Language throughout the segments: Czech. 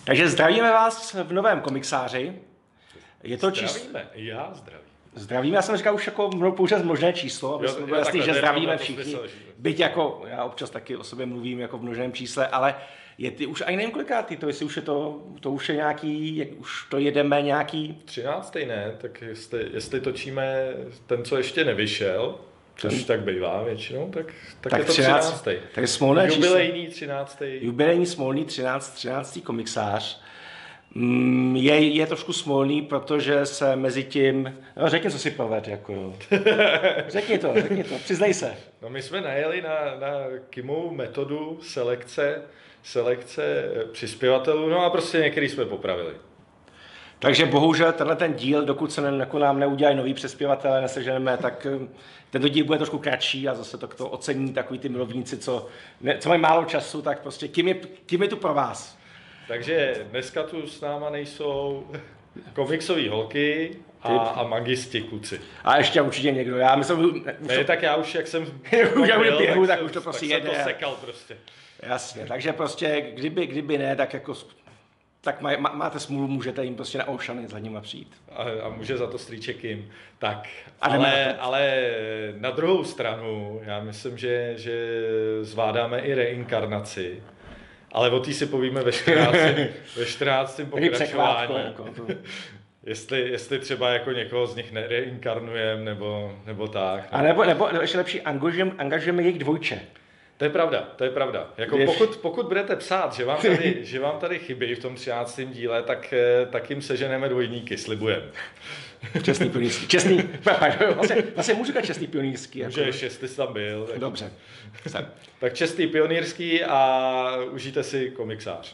Takže zdravíme vás v novém komiksáři. Je to Zdravíme, já zdravím. Zdravíme, já jsem říkal už jako pouze množné číslo, aby jsme byli jasný, že zdravíme všichni. Byť jako, já občas taky o sobě mluvím jako v množném čísle, ale je ty už ani nevím kolikátý to, jestli už je to už je nějaký, už to jedeme nějaký... 13. ne, tak jestli točíme ten, co ještě nevyšel, což tak bývá většinou, tak je to 13. Tak je smolné jubilejní 13. Jubilejní smolný 13. komiksář. Je trošku smolný, protože se mezi tím... No, řekni, co si poved, jako jo. Řekni to, přiznej se. No my jsme najeli na Kimovu metodu selekce přispěvatelů, no a prostě některý jsme popravili. Takže bohužel tenhle ten díl, dokud se nám neudělají noví přispěvatele, neseženeme, tak tento díl bude trošku kratší a zase to ocení takový ty milovníci, co mají málo času, tak prostě kým je tu pro vás? Takže dneska tu s náma nejsou komiksové holky a magisti kluci. A ještě určitě někdo. Já myslím, tak já už, jak jsem běhu, tak už to prostě jede. Tak to sekal prostě. Jasně, takže prostě, kdyby ne, tak jako tak máte smůlu, můžete jim prostě na Oceany za nima přijít. A může za to strýček jim. Tak, ale na druhou stranu, já myslím, že zvládáme i reinkarnaci. Ale o té si povíme ve 14. pokračování. Jestli třeba jako někoho z nich nereinkarnujeme, nebo tak. A nebo ještě lepší, angažujeme jejich dvojče. To je pravda. Jako pokud budete psát, že vám tady chybí v tom 13. díle, tak jim seženeme dvojníky, slibujeme. Čestný pionýrský. Vlastně můžu říkat čestný pionýrský. Můžeš, jestli jsi tam byl. Tak... Dobře. Tak čestný pionýrský a užijte si komiksář.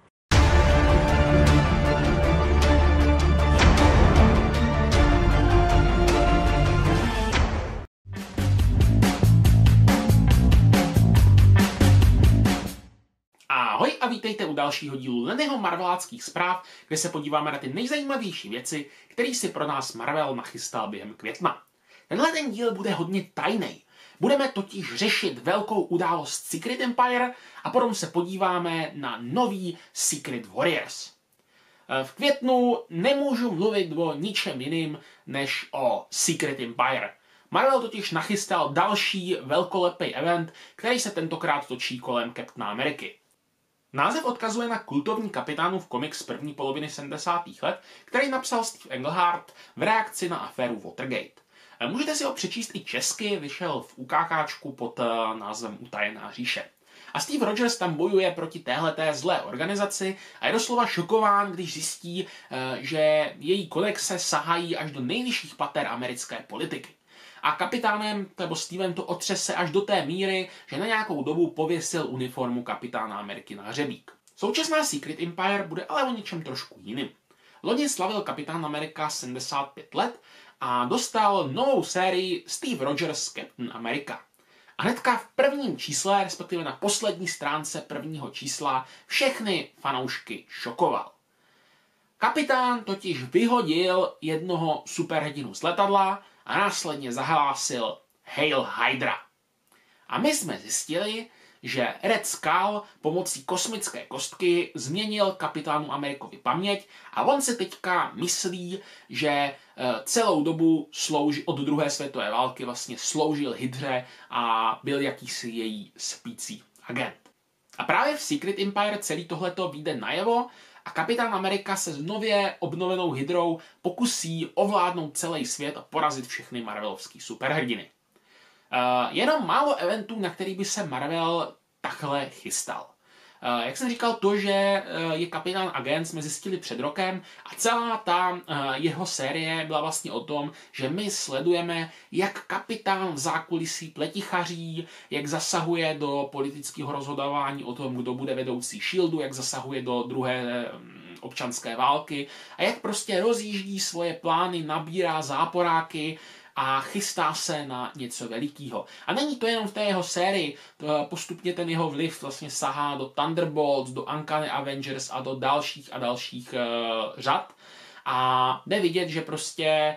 Ahoj a vítejte u dalšího dílu Lennyho marveláckých zpráv, kde se podíváme na ty nejzajímavější věci, které si pro nás Marvel nachystal během května. Tenhle ten díl bude hodně tajný. Budeme totiž řešit velkou událost Secret Empire a potom se podíváme na nový Secret Warriors. V květnu nemůžu mluvit o ničem jiným než o Secret Empire. Marvel totiž nachystal další velkolepý event, který se tentokrát točí kolem Captaina Ameriky. Název odkazuje na kultovní kapitánův komiks z první poloviny 70. let, který napsal Steve Englehart v reakci na aféru Watergate. Můžete si ho přečíst i česky, vyšel v UKKčku pod názvem Utajená říše. A Steve Rogers tam bojuje proti téhleté zlé organizaci a je doslova šokován, když zjistí, že její kodexe sahají až do nejvyšších pater americké politiky. A kapitánem nebo Stevem to otřese až do té míry, že na nějakou dobu pověsil uniformu kapitána Ameriky na hřebík. Současná Secret Empire bude ale o něčem trošku jiným. Loni slavil kapitán Amerika 75 let a dostal novou sérii Steve Rogers Captain America. A hnedka v prvním čísle, respektive na poslední stránce prvního čísla, všechny fanoušky šokoval. Kapitán totiž vyhodil jednoho superhrdinu z letadla a následně zahlásil Hail Hydra. A my jsme zjistili, že Red Skull pomocí kosmické kostky změnil kapitánu Amerikovi paměť a on si teďka myslí, že celou dobu od druhé světové války vlastně sloužil Hydře a byl jakýsi její spící agent. A právě v Secret Empire celý tohleto vyjde najevo a kapitán Amerika se s nově obnovenou Hydrou pokusí ovládnout celý svět a porazit všechny marvelovský superhrdiny. Jenom málo eventů, na který by se Marvel takhle chystal. Jak jsem říkal, to, že je kapitán agent, jsme zjistili před rokem a celá ta jeho série byla vlastně o tom, že my sledujeme, jak kapitán v zákulisí pletichaří, jak zasahuje do politického rozhodování o tom, kdo bude vedoucí Shieldu, jak zasahuje do druhé občanské války a jak prostě rozjíždí svoje plány, nabírá záporáky a chystá se na něco velikého. A není to jenom v té jeho sérii, postupně ten jeho vliv vlastně sahá do Thunderbolts, do Uncanny Avengers a do dalších řad. A jde vidět, že prostě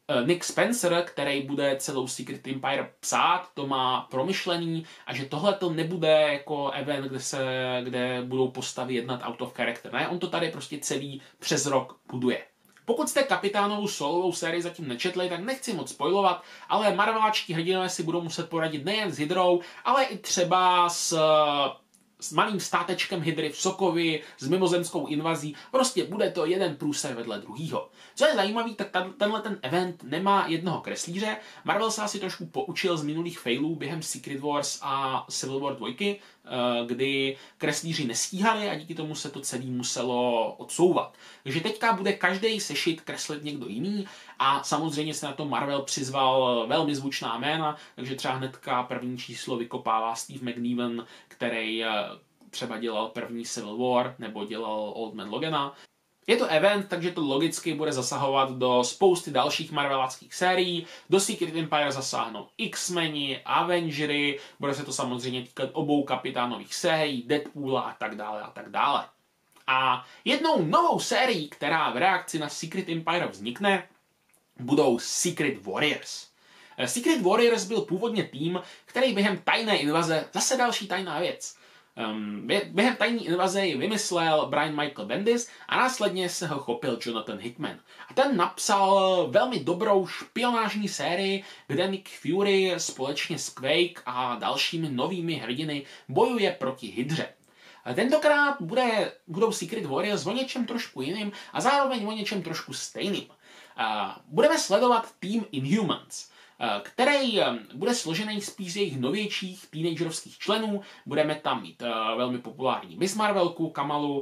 Nick Spencer, který bude celou Secret Empire psát, to má promyšlený a že tohle to nebude jako event, kde budou postavy jednat out of character. Ne, on to tady prostě celý přes rok buduje. Pokud jste Kapitánovou solovou sérii zatím nečetli, tak nechci moc spoilovat, ale marveláčtí hrdinové si budou muset poradit nejen s Hydrou, ale i třeba s malým státečkem Hydry v Sokovi, s mimozemskou invazí. Prostě bude to jeden průser vedle druhýho. Co je zajímavý, tak tenhle ten event nemá jednoho kreslíře. Marvel se asi trošku poučil z minulých failů během Secret Wars a Civil War 2, kdy kreslíři nestíhali a díky tomu se to celé muselo odsouvat. Takže teďka bude každý sešit kreslit někdo jiný a samozřejmě se na to Marvel přizval velmi zvučná jména, takže třeba hnedka první číslo vykopává Steve McNiven, který třeba dělal první Civil War nebo dělal Old Man Logana. Je to event, takže to logicky bude zasahovat do spousty dalších marveláckých sérií. Do Secret Empire zasáhnou X-meni, Avengery, bude se to samozřejmě týkat obou kapitánových sérií, Deadpoola a tak dále a tak dále. A jednou novou sérií, která v reakci na Secret Empire vznikne, budou Secret Warriors. Secret Warriors byl původně tým, který během tajné invaze, zase další tajná věc, během tajné invaze ji vymyslel Brian Michael Bendis a následně se ho chopil Jonathan Hickman. A ten napsal velmi dobrou špionážní sérii, kde Nick Fury společně s Quake a dalšími novými hrdiny bojuje proti Hydře. Tentokrát budou Secret Warriors o něčem trošku jiným a zároveň o něčem trošku stejným. Budeme sledovat tým Inhumans, který bude složený spíš z jejich novějších teenagerovských členů. Budeme tam mít velmi populární Miss Marvelku, Kamalu,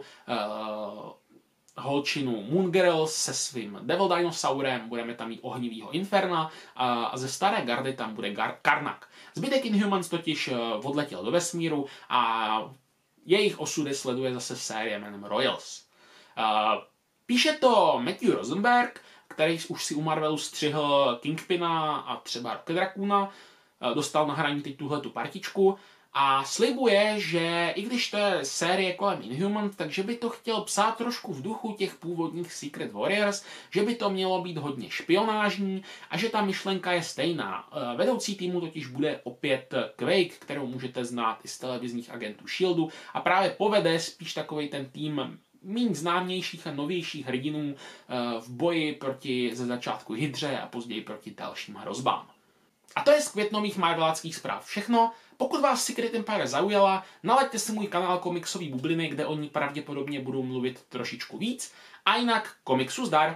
holčinu Moon Girl se svým Devil Dinosaurem, budeme tam mít ohnivýho Inferna a ze staré gardy tam bude Karnak. Zbytek Inhumans totiž odletěl do vesmíru a jejich osudy sleduje zase série jménem Royals. Píše to Matthew Rosenberg, který už si u Marvelu střihl Kingpina a třeba Rocket Raccoona, dostal na hraní teď tuhletu partičku a slibuje, že i když to je série kolem Inhumans, takže by to chtěl psát trošku v duchu těch původních Secret Warriors, že by to mělo být hodně špionážní a že ta myšlenka je stejná. Vedoucí týmu totiž bude opět Quake, kterou můžete znát i z televizních agentů SHIELDu a právě povede spíš takovej ten tým méně známějších a novějších hrdinů v boji proti ze začátku Hydře a později proti dalším hrozbám. A to je z květnových marveláckých zpráv všechno. Pokud vás Secret Empire zaujala, nalaďte si můj kanál Komiksový bubliny, kde o ní pravděpodobně budu mluvit trošičku víc. A jinak komiksu zdar!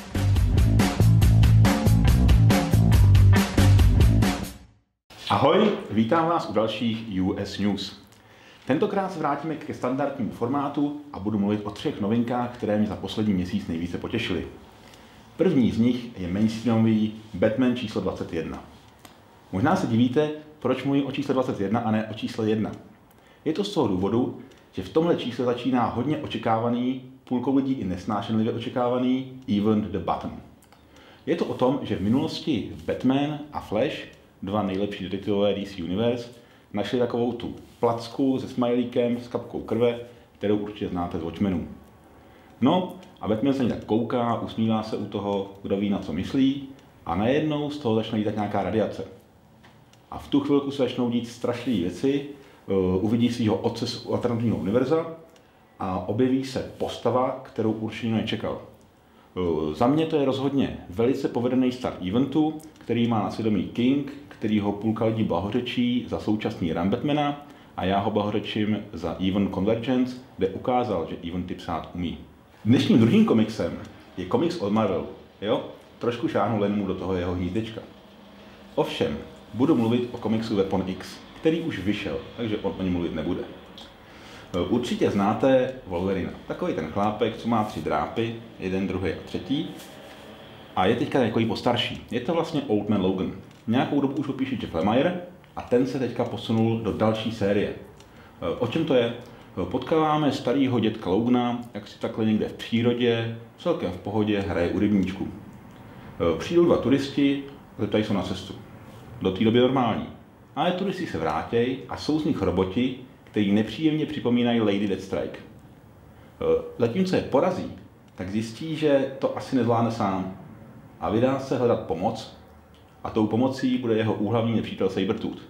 Ahoj, vítám vás u dalších US News. Tentokrát se vrátíme ke standardnímu formátu a budu mluvit o 3 novinkách, které mě za poslední měsíc nejvíce potěšily. První z nich je mainstreamový Batman číslo 21. Možná se divíte, proč mluvím o čísle 21 a ne o čísle 1. Je to z toho důvodu, že v tomhle čísle začíná hodně očekávaný, půlkou lidí i nesnášenlivě očekávaný Event the Button. Je to o tom, že v minulosti Batman a Flash, 2 nejlepší detektivové DC Universe, našli takovou tu placku se smajlíkem s kapkou krve, kterou určitě znáte z Watchmenů. No a Batman se tak kouká, usmívá se u toho, kdo ví na co myslí a najednou z toho začne lítat nějaká radiace. A v tu chvilku se začnou dít strašlivé věci, uvidí svého otce z alternativního univerza a objeví se postava, kterou určitě nečekal. Za mě to je rozhodně velice povedený start eventu, který má na svědomí King, který ho půlka lidí blahořečí za současný run Batmana a já ho blahořečím za Event Convergence, kde ukázal, že eventy psát umí. Dnešním druhým komiksem je komiks od Marvelu. Jo? Trošku šáhnu len mu do toho jeho hnízdečka. Ovšem, budu mluvit o komiksu Weapon X, který už vyšel, takže o něm mluvit nebude. Určitě znáte Wolverina. Takový ten chlápek, co má 3 drápy, jeden, druhý a třetí. A je teďka takový postarší. Je to vlastně Old Man Logan. Nějakou dobu už ho píše Jeff Lemire a ten se teďka posunul do další série. O čem to je? Potkáváme starýho dětka Logana, jak si takhle někde v přírodě, celkem v pohodě hraje u rybníčku. Přijdou 2 turisti, tady jsou na cestu. Do té doby normální. Ale turisti se vrátějí a jsou z nich roboti, který nepříjemně připomínají Lady Deathstrike. Zatímco je porazí, tak zjistí, že to asi nezvládne sám. a vydá se hledat pomoc a tou pomocí bude jeho úhlavní nepřítel Sabretooth.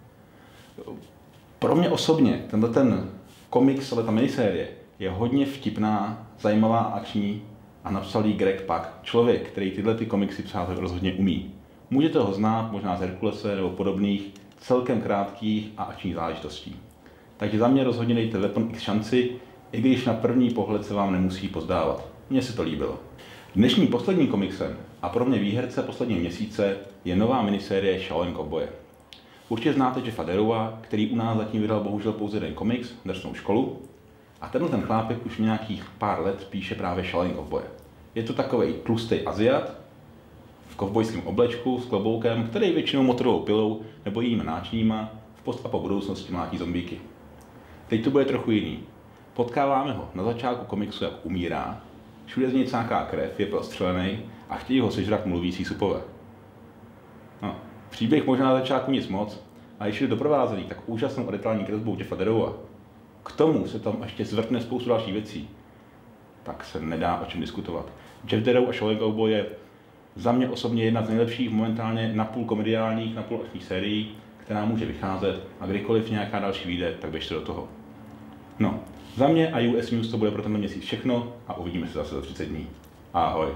Pro mě osobně ten komiks, ale ta minisérie je hodně vtipná, zajímavá, akční a napsal ji Greg Pak, člověk, který tyhle komiksy psát rozhodně umí. Můžete ho znát možná z Herkulese nebo podobných celkem krátkých a akčních záležitostí. Takže za mě rozhodně dejte Weapon X šanci, i když na první pohled se vám nemusí pozdávat. Mně se to líbilo. Dnešním posledním komiksem a pro mě výherce posledního měsíce je nová minisérie Shaolin Cowboye. Určitě znáte Jeffa Darrowa, který u nás zatím vydal bohužel pouze jeden komiks, Drsnou školu. A ten chlápek už nějakých pár let píše právě Shaolin Cowboye. Je to takovej tlustý Aziat v kovbojském oblečku s kloboukem, který většinou motorovou pilou nebo jinými náčiníma v post a po budoucnosti mlátí zombíky. Teď to bude trochu jiný. Potkáváme ho na začátku komiksu, jak umírá, všude z něj cáká krev, je prostřelený a chtějí ho sežrat mluvící supové. No, příběh možná na začátku nic moc, a když je doprovázený tak úžasnou a detailní kresbou Jeffa Darrowa, k tomu se tam ještě zvrtne spoustu dalších věcí, tak se nedá o čem diskutovat. Jeff Darrow a Shaolin Cowboy je za mě osobně jedna z nejlepších momentálně napůl komediálních, napůl akčních sérií, která může vycházet a kdykoliv nějaká další vyjde, tak běžte do toho. No, za mě a US News to bude pro tenhle měsíc všechno a uvidíme se zase za 30 dní. Ahoj.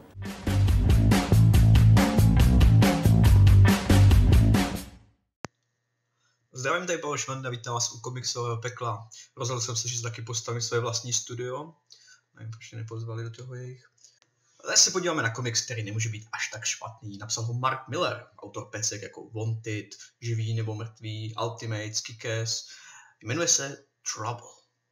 Zdravím, tady Pavel Švanda, vítám vás u komiksového pekla. Rozhodl jsem se, že taky postavím své vlastní studio. Nevím, proč nepozvali do toho jejich. Dnes se podíváme na komiks, který nemůže být až tak špatný. Napsal ho Mark Millar, autor pecek jako Wanted, Živý nebo mrtvý, Ultimate, Kick-Ass. Jmenuje se Trouble.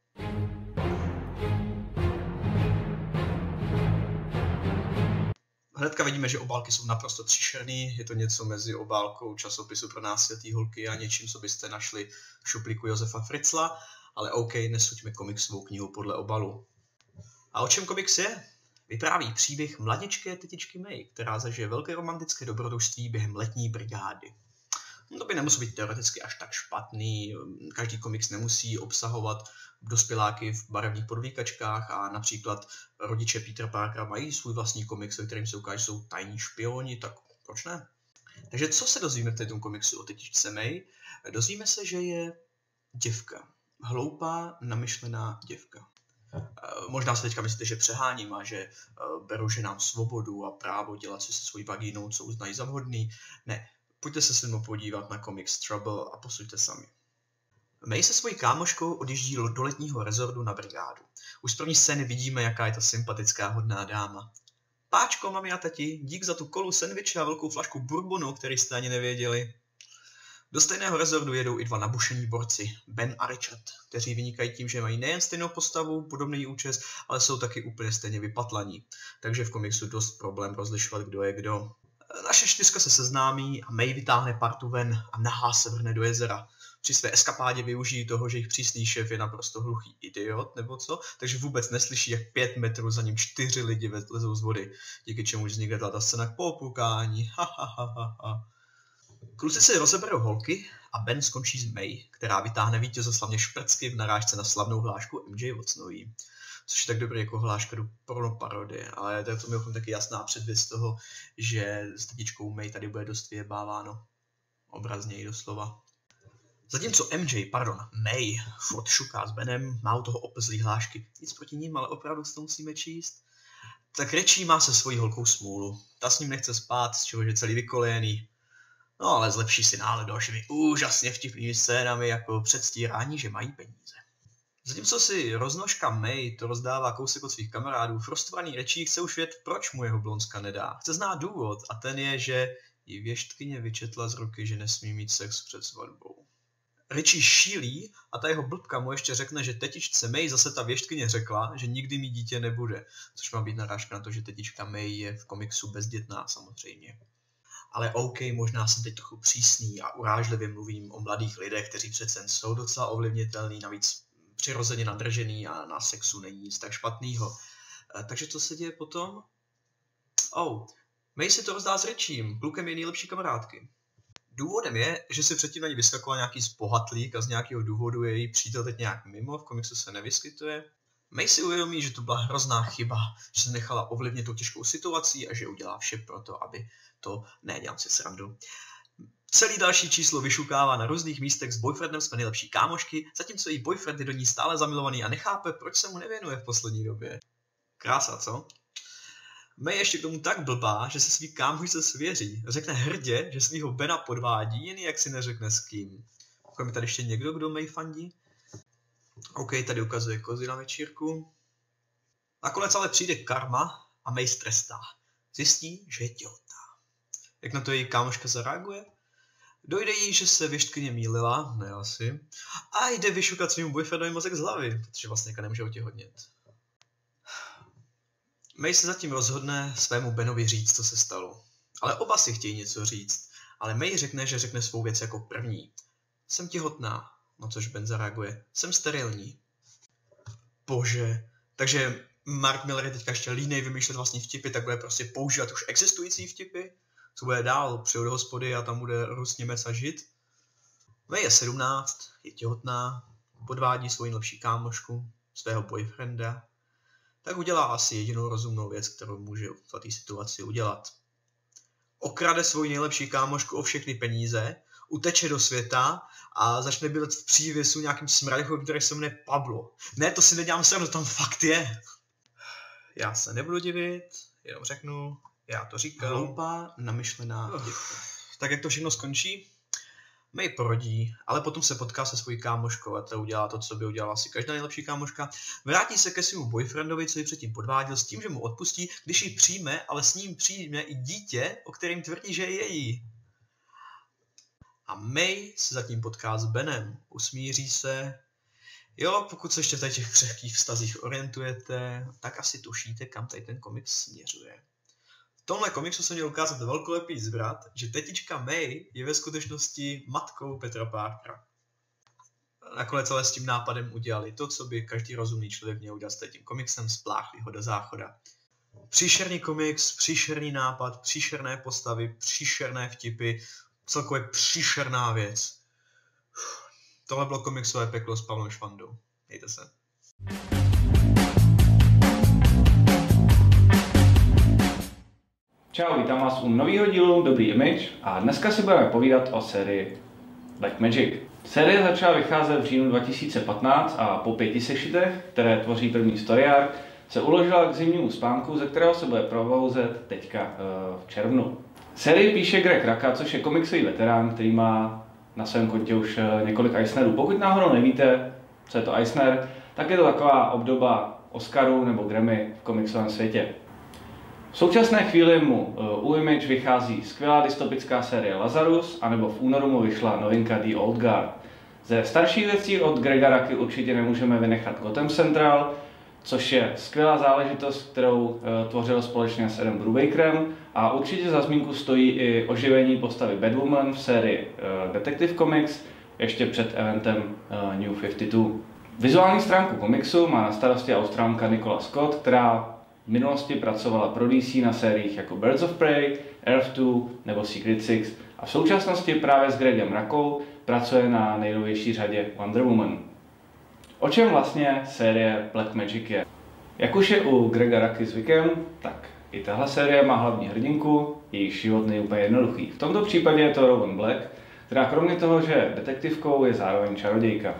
Hnedka vidíme, že obálky jsou naprosto příšerný, je to něco mezi obálkou časopisu pro náctiletý holky a něčím, co byste našli v šuplíku Josefa Fritzla, ale OK, nesuďme komiksovou knihu podle obalu. A o čem komiks je? Vypráví příběh mladičké tetičky May, která zažije velké romantické dobrodružství během letní brigády. To by nemuselo být teoreticky až tak špatný, každý komiks nemusí obsahovat dospěláky v barevných podvíkačkách a například rodiče Petera Parkera mají svůj vlastní komiks, ve kterým se ukáže, že jsou tajní špioni, tak proč ne? Takže co se dozvíme v této komiksu o tetičce May? Dozvíme se, že je děvka. Hloupá, namyšlená děvka. Možná se teďka myslíte, že přeháním a že berou ženám svobodu a právo dělat si se svojí vagínou, co uznají za vhodný. Ne, pojďte se mnou podívat na komiks Trouble a posuďte sami. May se svojí kámoškou odjíždí do letního rezortu na brigádu. Už z první scény vidíme, jaká je to sympatická hodná dáma. Páčko, mami a tati, dík za tu kolu sendviče a velkou flašku bourbonu, který jste ani nevěděli. Do stejného rezortu jedou i dva nabušení borci, Ben a Richard, kteří vynikají tím, že mají nejen stejnou postavu, podobný účes, ale jsou taky úplně stejně vypatlaní. Takže v komiksu dost problém rozlišovat, kdo je kdo. Naše čtyřka se seznámí a May vytáhne partu ven a nahá se vrhne do jezera. Při své eskapádě využijí toho, že jejich přísný šéf je naprosto hluchý idiot, nebo co, takže vůbec neslyší, jak 5 metrů za ním 4 lidi lezou z vody, díky čemu vznikne ta scéna k popukání. Kluci si rozeberou holky a Ben skončí s May, která vytáhne vítězoslavně šprcky v narážce na slavnou hlášku MJ Watsonový. Což je tak dobrý jako hláška do pornoparodie, ale to je to mimochodem taky jasná předvěst toho, že s tetičkou May tady bude dost vyjebáváno. Obrazně i doslova. Zatímco May furt šuká s Benem, má u toho opezlý hlášky, nic proti ním, ale opravdu si to musíme číst. Tak Richie má se svojí holkou smůlu. Ta s ním nechce spát, z čehož je celý vykolejený. No ale zlepší si náladu dalšími úžasně vtipnými scénami jako předstírání, že mají peníze. Zatímco si roznožka May to rozdává kousek od svých kamarádů, frustrovaný Richie chce už vědět, proč mu jeho blonzka nedá. Chce znát důvod a ten je, že jí věštkyně vyčetla z ruky, že nesmí mít sex před svatbou. Richie šílí a ta jeho blbka mu ještě řekne, že tetičce May zase ta věštkyně řekla, že nikdy mít dítě nebude, což má být narážka na to, že tetička May je v komiksu bezdětná samozřejmě. Ale OK, možná jsem teď trochu přísný a urážlivě mluvím o mladých lidech, kteří přece jsou docela ovlivnitelní, navíc přirozeně nadržený a na sexu není nic tak špatného. Takže co se děje potom? May si to rozdá s Richiem, klukem je nejlepší kamarádky. Důvodem je, že si předtím na ní vyskakoval nějaký zbohatlík a z nějakého důvodu je její přítel teď nějak mimo, v komiksu se nevyskytuje. May si uvědomí, že to byla hrozná chyba, že se nechala ovlivnit tou těžkou situací a že udělá vše pro to, aby to nedělal si srandu. Celý další číslo vyšukává na různých místech s boyfriendem své nejlepší kámošky, zatímco její boyfriend je do ní stále zamilovaný a nechápe, proč se mu nevěnuje v poslední době. Krása, co? May ještě k tomu tak blbá, že se svý kámošce svěří. Řekne hrdě, že svýho Bena podvádí, jen jak si neřekne s kým. Je tady ještě někdo, kdo May fandí? OK, tady ukazuje kozy na večírku. Nakonec ale přijde karma a May strestá. Zjistí, že je těhotná. Jak na to její kámoška zareaguje? Dojde jí, že se věštkyně mýlila, ne asi, a jde vyšukat svým boyfriendovi mozek z hlavy, protože vlastně nemůže otěhotnět. May se zatím rozhodne svému Benovi říct, co se stalo. Ale oba si chtějí něco říct, ale May řekne, že řekne svou věc jako první. Jsem těhotná, na což Ben zareaguje. Jsem sterilní. Bože, takže Mark Millar je teďka ještě línej vymýšlet vlastní vtipy, tak bude prostě používat už existující vtipy. Co bude dál? Přijde do hospody a tam bude Rus, Němec a Žid. May je 17, je těhotná, podvádí svou nejlepší kámošku, svého boyfrienda. Tak udělá asi jedinou rozumnou věc, kterou může v té situaci udělat. Okrade svou nejlepší kámošku o všechny peníze, uteče do světa a začne bydlet v přívěsu nějakým smradichem, který se jmenuje Pablo. Ne, to si nedělám srandu, tam fakt je. Já se nebudu divit, jenom řeknu, já to říkám. Hloupá, namyšlená děvka. Tak jak to všechno skončí? May porodí, ale potom se potká se svojí kámoškou a ta udělá to, co by udělala asi každá nejlepší kámoška. Vrátí se ke svému boyfriendovi, co ji předtím podváděl, s tím, že mu odpustí, když ji přijme, ale s ním přijme i dítě, o kterém tvrdí, že je její. A May se zatím potká s Benem, usmíří se. Jo, pokud se ještě v těch křehkých vztazích orientujete, tak asi tušíte, kam tady ten komiks směřuje. V tomhle komiksu se měl ukázat velkolepý zvrat, že tetička May je ve skutečnosti matkou Petra Parkera. Nakonec ale s tím nápadem udělali to, co by každý rozumný člověk měl udělat s tím komiksem, spláchli ho do záchoda. Příšerný komiks, příšerný nápad, příšerné postavy, příšerné vtipy, celkově příšerná věc. Tohle bylo komiksové peklo s Pavlem Švandou. Mějte se. Čau, vítám vás u nového dílu Dobrý image a dneska si budeme povídat o sérii Black Magic. Série začala vycházet v říjnu 2015 a po 5 sešitech, které tvoří první story arc, se uložila k zimnímu spánku, ze kterého se bude provouzet teďka v červnu. Sérii píše Greg Rucka, což je komiksový veterán, který má na svém kontě už několik Eisnerů. Pokud náhodou nevíte, co je to Eisner, tak je to taková obdoba Oscarů nebo Grammy v komiksovém světě. V současné chvíli mu u Image vychází skvělá dystopická série Lazarus, anebo v únoru mu vyšla novinka The Old Guard. Ze starších věcí od Grega Rucky určitě nemůžeme vynechat Gotham Central, což je skvělá záležitost, kterou tvořil společně s Adam Brubakerem, a určitě za zmínku stojí i oživení postavy Batwoman v sérii Detective Comics ještě před eventem New 52. Vizuální stránku komiksu má na starosti Australanka Nicola Scott, která v minulosti pracovala pro DC na sériích jako Birds of Prey, Earth 2 nebo Secret Six a v současnosti právě s Gregem Ruckou pracuje na nejnovější řadě Wonder Woman. O čem vlastně série Black Magic je? Jak už je u Grega Rucky zvykem, tak i tahle série má hlavní hrdinku, jejíž život není úplně jednoduchý. V tomto případě je to Rowan Black, která kromě toho, že je detektivkou, je zároveň čarodějka.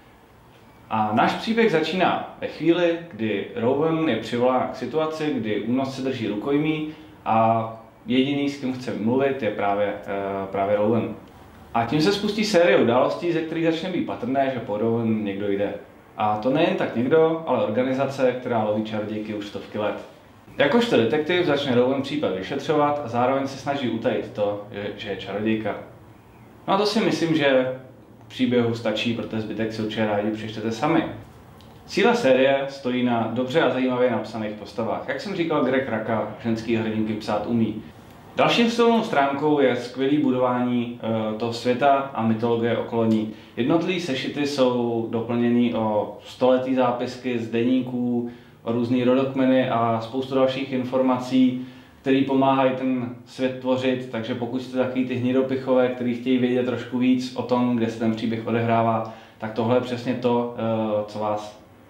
A náš příběh začíná ve chvíli, kdy Rowan je přivolán k situaci, kdy únosce drží rukojmí a jediný, s kým chce mluvit, je právě Rowan. A tím se spustí série událostí, ze kterých začne být patrné, že po Rowan někdo jde. A to nejen tak někdo, ale organizace, která loví čarodějky už stovky let. Jakožto detektiv začne Rowan případ vyšetřovat a zároveň se snaží utajit to, že je čarodějka. No a to si myslím, že příběhu stačí, protože zbytek si určitě rádi přečtete sami. Síla série stojí na dobře a zajímavě napsaných postavách. Jak jsem říkal, Greg Rucka ženský hrdinky psát umí. Další silnou stránkou je skvělé budování toho světa a mytologie okolo ní. Jednotlivé sešity jsou doplněny o stoletý zápisky z deníků, o různý rodokmeny a spoustu dalších informací, které pomáhají ten svět tvořit, takže pokud jste takový ty hnidopichové, kteří chtějí vědět trošku víc o tom, kde se ten příběh odehrává, tak tohle je přesně to, co vás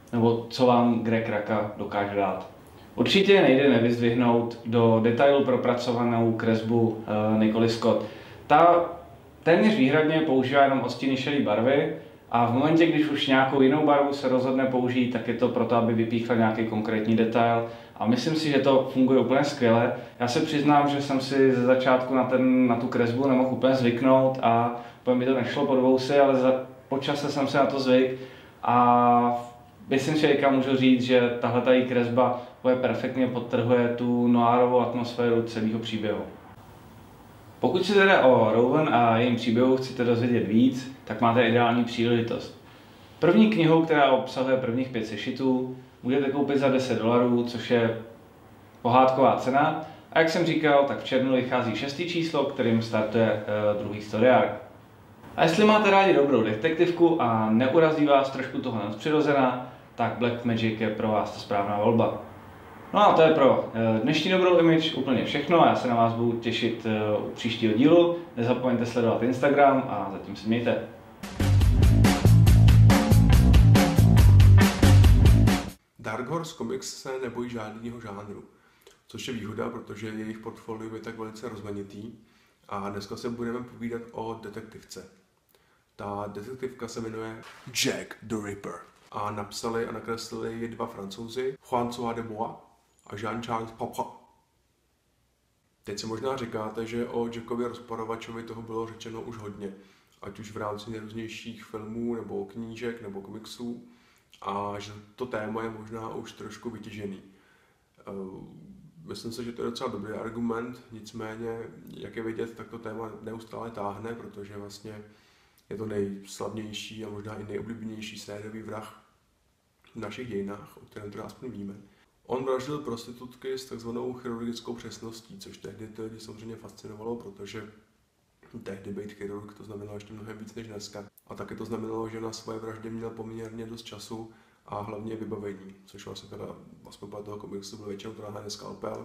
nebo co vám Greg Rucka dokáže dát. Určitě nejde nevyzdvihnout do detailu propracovanou kresbu Nicole Scott. Ta téměř výhradně používá jenom odstíny šedé barvy a v momentě, když už nějakou jinou barvu se rozhodne použít, tak je to proto, aby vypíchla nějaký konkrétní detail. A myslím si, že to funguje úplně skvěle. Já se přiznám, že jsem si ze začátku na tu kresbu nemohl úplně zvyknout a úplně mi to nešlo pod vousy, ale po čase jsem se na to zvyk a myslím, že teďka můžu říct, že tahle její kresba perfektně podtrhuje tu noirovou atmosféru celého příběhu. Pokud si teda o Rowan a jejím příběhu chcete dozvědět víc, tak máte ideální příležitost. První knihou, která obsahuje prvních 5 sešitů, můžete koupit za $10, což je pohádková cena. A jak jsem říkal, tak v červnu vychází 6. číslo, kterým startuje druhý story arc. A jestli máte rádi dobrou detektivku a neurazí vás trošku toho nadpřirozená, tak Black Magic je pro vás ta správná volba. No a to je pro dnešní Dobrou Image úplně všechno. Já se na vás budu těšit u příštího dílu. Nezapomeňte sledovat Instagram a zatím se mějte. Dark Horse Comics se nebojí žádného žánru, což je výhoda, protože jejich portfolio je tak velice rozmanitý a dneska se budeme povídat o detektivce. Ta detektivka se jmenuje Jack the Ripper a napsali a nakreslili ji 2 Francouzi, François de Bois a Jean-Charles Papin. Teď si možná říkáte, že o Jackovi Rozporovačovi toho bylo řečeno už hodně, ať už v rámci nejrůznějších filmů nebo knížek nebo komiksů, a že to téma je možná už trošku vytěžený. Myslím si, že to je docela dobrý argument, nicméně, jak je vidět, tak to téma neustále táhne, protože vlastně je to nejslavnější a možná i nejoblíbenější sériový vrah v našich dějinách, o kterém teda aspoň víme. On vraždil prostitutky s takzvanou chirurgickou přesností, což tehdy ty lidi samozřejmě fascinovalo, protože tehdy být chirurg to znamenalo ještě mnohem víc než dneska. A taky to znamenalo, že na svoje vraždě měl poměrně dost času a hlavně vybavení, což vlastně teda aspoň podle toho komiksu byl většinou to náhradný skalpel.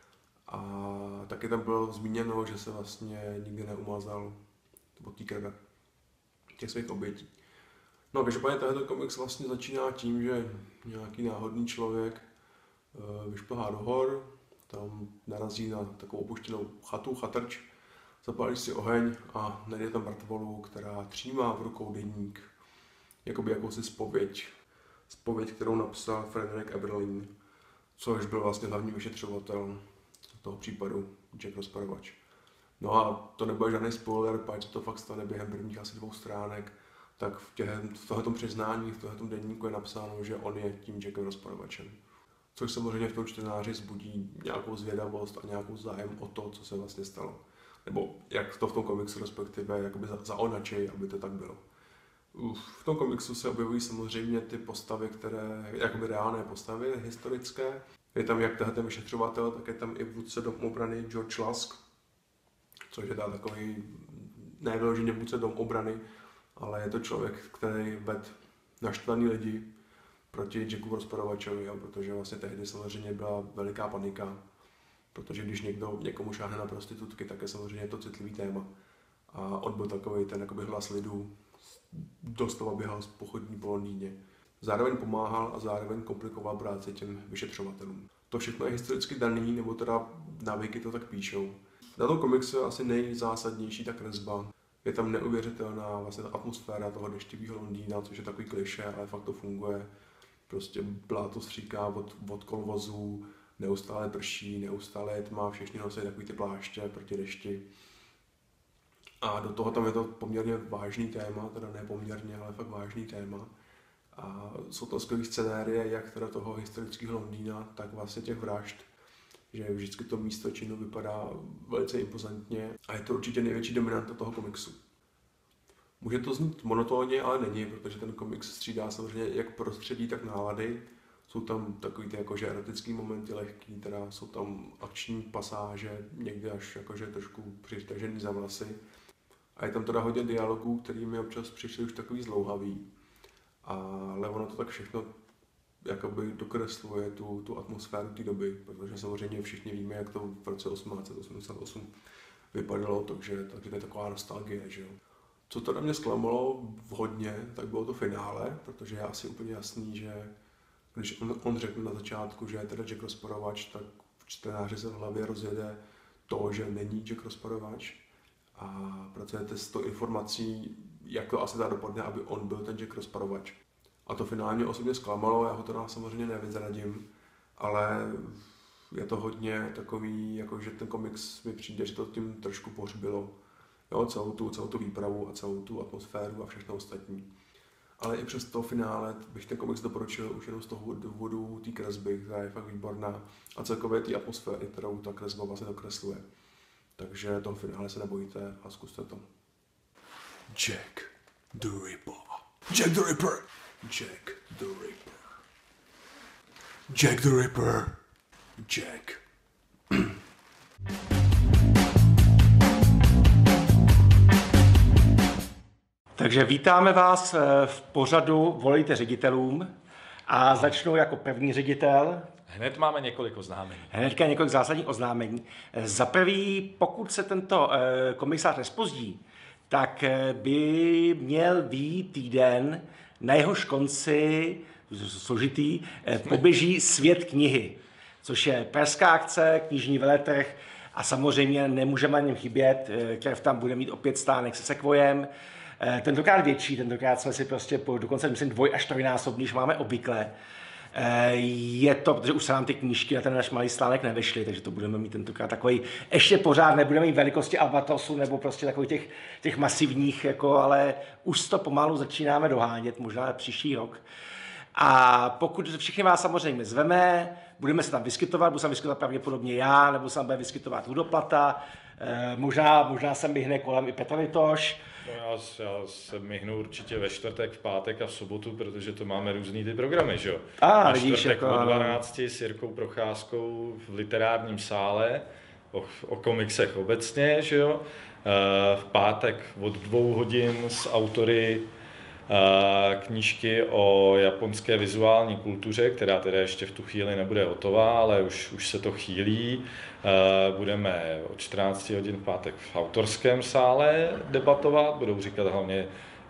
A taky tam bylo zmíněno, že se vlastně nikdy neumazal od té krve těch svých obětí. No, každopádně tenhle komiks vlastně začíná tím, že nějaký náhodný člověk vyšplhá do hor, tam narazí na takovou opuštěnou chatu, chatrč, zapálí si oheň a najde tam mrtvolu, která třímá v rukou deník, jakoby jakousi zpověď, kterou napsal Frederick Eberlin, což byl vlastně hlavní vyšetřovatel toho případu Jack Rozporovač. No a to nebude žádný spoiler, protože to fakt stane během prvních asi 2 stránek, tak v tomto přiznání, v tomto deníku je napsáno, že on je tím Jackem Rozporovačem. Což samozřejmě v tom čtenáři vzbudí nějakou zvědavost a nějakou zájem o to, co se vlastně stalo. Nebo jak to v tom komiksu respektive jakoby zaonačej, aby to tak bylo. V tom komiksu se objevují samozřejmě ty postavy, které, jakoby reálné postavy, historické. Je tam jak ten vyšetřovatel, tak je tam i vůdce domobrany George Lusk, což je takový nevyloženě vůdce domobrany, ale je to člověk, který ved naštvaný lidi proti Jacku Rozporovačovi, protože vlastně tehdy samozřejmě byla veliká panika, protože když někdo někomu šáhne na prostitutky, tak je samozřejmě to citlivý téma. A on byl takový ten jakoby hlas lidu, doslova běhal z pochodní po Londýně. Zároveň pomáhal a zároveň komplikoval práci těm vyšetřovatelům. To všechno je historicky daný, nebo teda návyky to tak píšou. Na tom komiksu je asi nejzásadnější ta kresba. Je tam neuvěřitelná vlastně ta atmosféra toho deštivého Londýna, což je takový klišé, ale fakt to funguje. Prostě bláto stříká od kolvozů, neustále prší, neustále je tma, všichni nosí takový ty pláště proti dešti. A do toho tam je to poměrně vážný téma, teda ne poměrně, ale fakt vážný téma. A jsou to skvělé scenérie, jak teda toho historického Londýna, tak vlastně těch vražd. Že vždycky to místo činu vypadá velice impozantně a je to určitě největší dominanta toho komiksu. Může to znít monotónně, ale není, protože ten komiks střídá samozřejmě jak prostředí, tak nálady. Jsou tam takový ty jakože erotický momenty lehký, teda jsou tam akční pasáže, někdy až jakože trošku přitažený za vlasy. A je tam teda hodně dialogů, který mi občas přišly už takový zlouhavý. Ale ono to tak všechno jakoby dokresluje tu atmosféru té doby, protože samozřejmě všichni víme, jak to v roce 1888 vypadalo, takže to je taková nostalgie, že jo. Co to na mě zklamalo hodně, tak bylo to finále, protože je asi úplně jasný, že Když on řekl na začátku, že je teda Jack rozporovač, tak čtenáři se v hlavě rozjede to, že není Jack rozporovač a pracujete s tou informací, jak to asi dopadne, aby on byl ten Jack rozporovač. A to finálně osobně zklamalo, já ho teda samozřejmě nevyzradím, ale je to hodně takový, jako že ten komiks mi přijde, že to tím trošku pohřbilo. Jo, celou tu výpravu a celou tu atmosféru a všechno ostatní. Ale i přes to finále bych ten komiks doporučil už jenom z toho důvodu té kresby, která je fakt výborná a celkově té atmosféry, kterou ta kresba vlastně dokresluje. Takže toho finále se nebojíte a zkuste to. Jack the Ripper. Jack the Ripper. Jack the Ripper. Jack the Ripper. Jack. Takže vítáme vás v pořadu Volejte ředitelům a začnu jako první ředitel. Hned máme několik oznámení. Hnedka několik zásadních oznámení. Za prvý, pokud se tento komisář nespozdí, tak by měl být týden, na jehož konci, složitý, poběží Svět knihy, což je pražská akce, knižní veletrh a samozřejmě nemůžeme na něm chybět. Krev tam bude mít opět stánek se sekvojem. Tentokrát větší, tentokrát jsme si prostě dokonce myslím 2- až 3násobný, než máme obvykle. Je to, protože už se nám ty knížky na ten náš malý stánek nevešly, takže to budeme mít tentokrát takový, ještě pořád nebudeme mít velikosti Albatrosu nebo prostě takových těch masivních, jako, ale už to pomalu začínáme dohánět, možná příští rok. A pokud všichni vás samozřejmě zveme, budeme se tam vyskytovat, budu se tam vyskytovat pravděpodobně já, nebo se tam bude vyskytovat Ludoplata, možná se myhne kolem i Petr Litoš. No já se myhnu určitě ve čtvrtek, v pátek a v sobotu, protože to máme různý ty programy, že jo? Na vidíš, čtvrtek jako, od 12 s Jirkou Procházkou v literárním sále, o komiksech obecně, že jo? V pátek od 2 hodin s autory knížky o japonské vizuální kultuře, která teda ještě v tu chvíli nebude hotová, ale už se to chýlí. Budeme od 14 hodin v pátek v autorském sále debatovat, budou říkat hlavně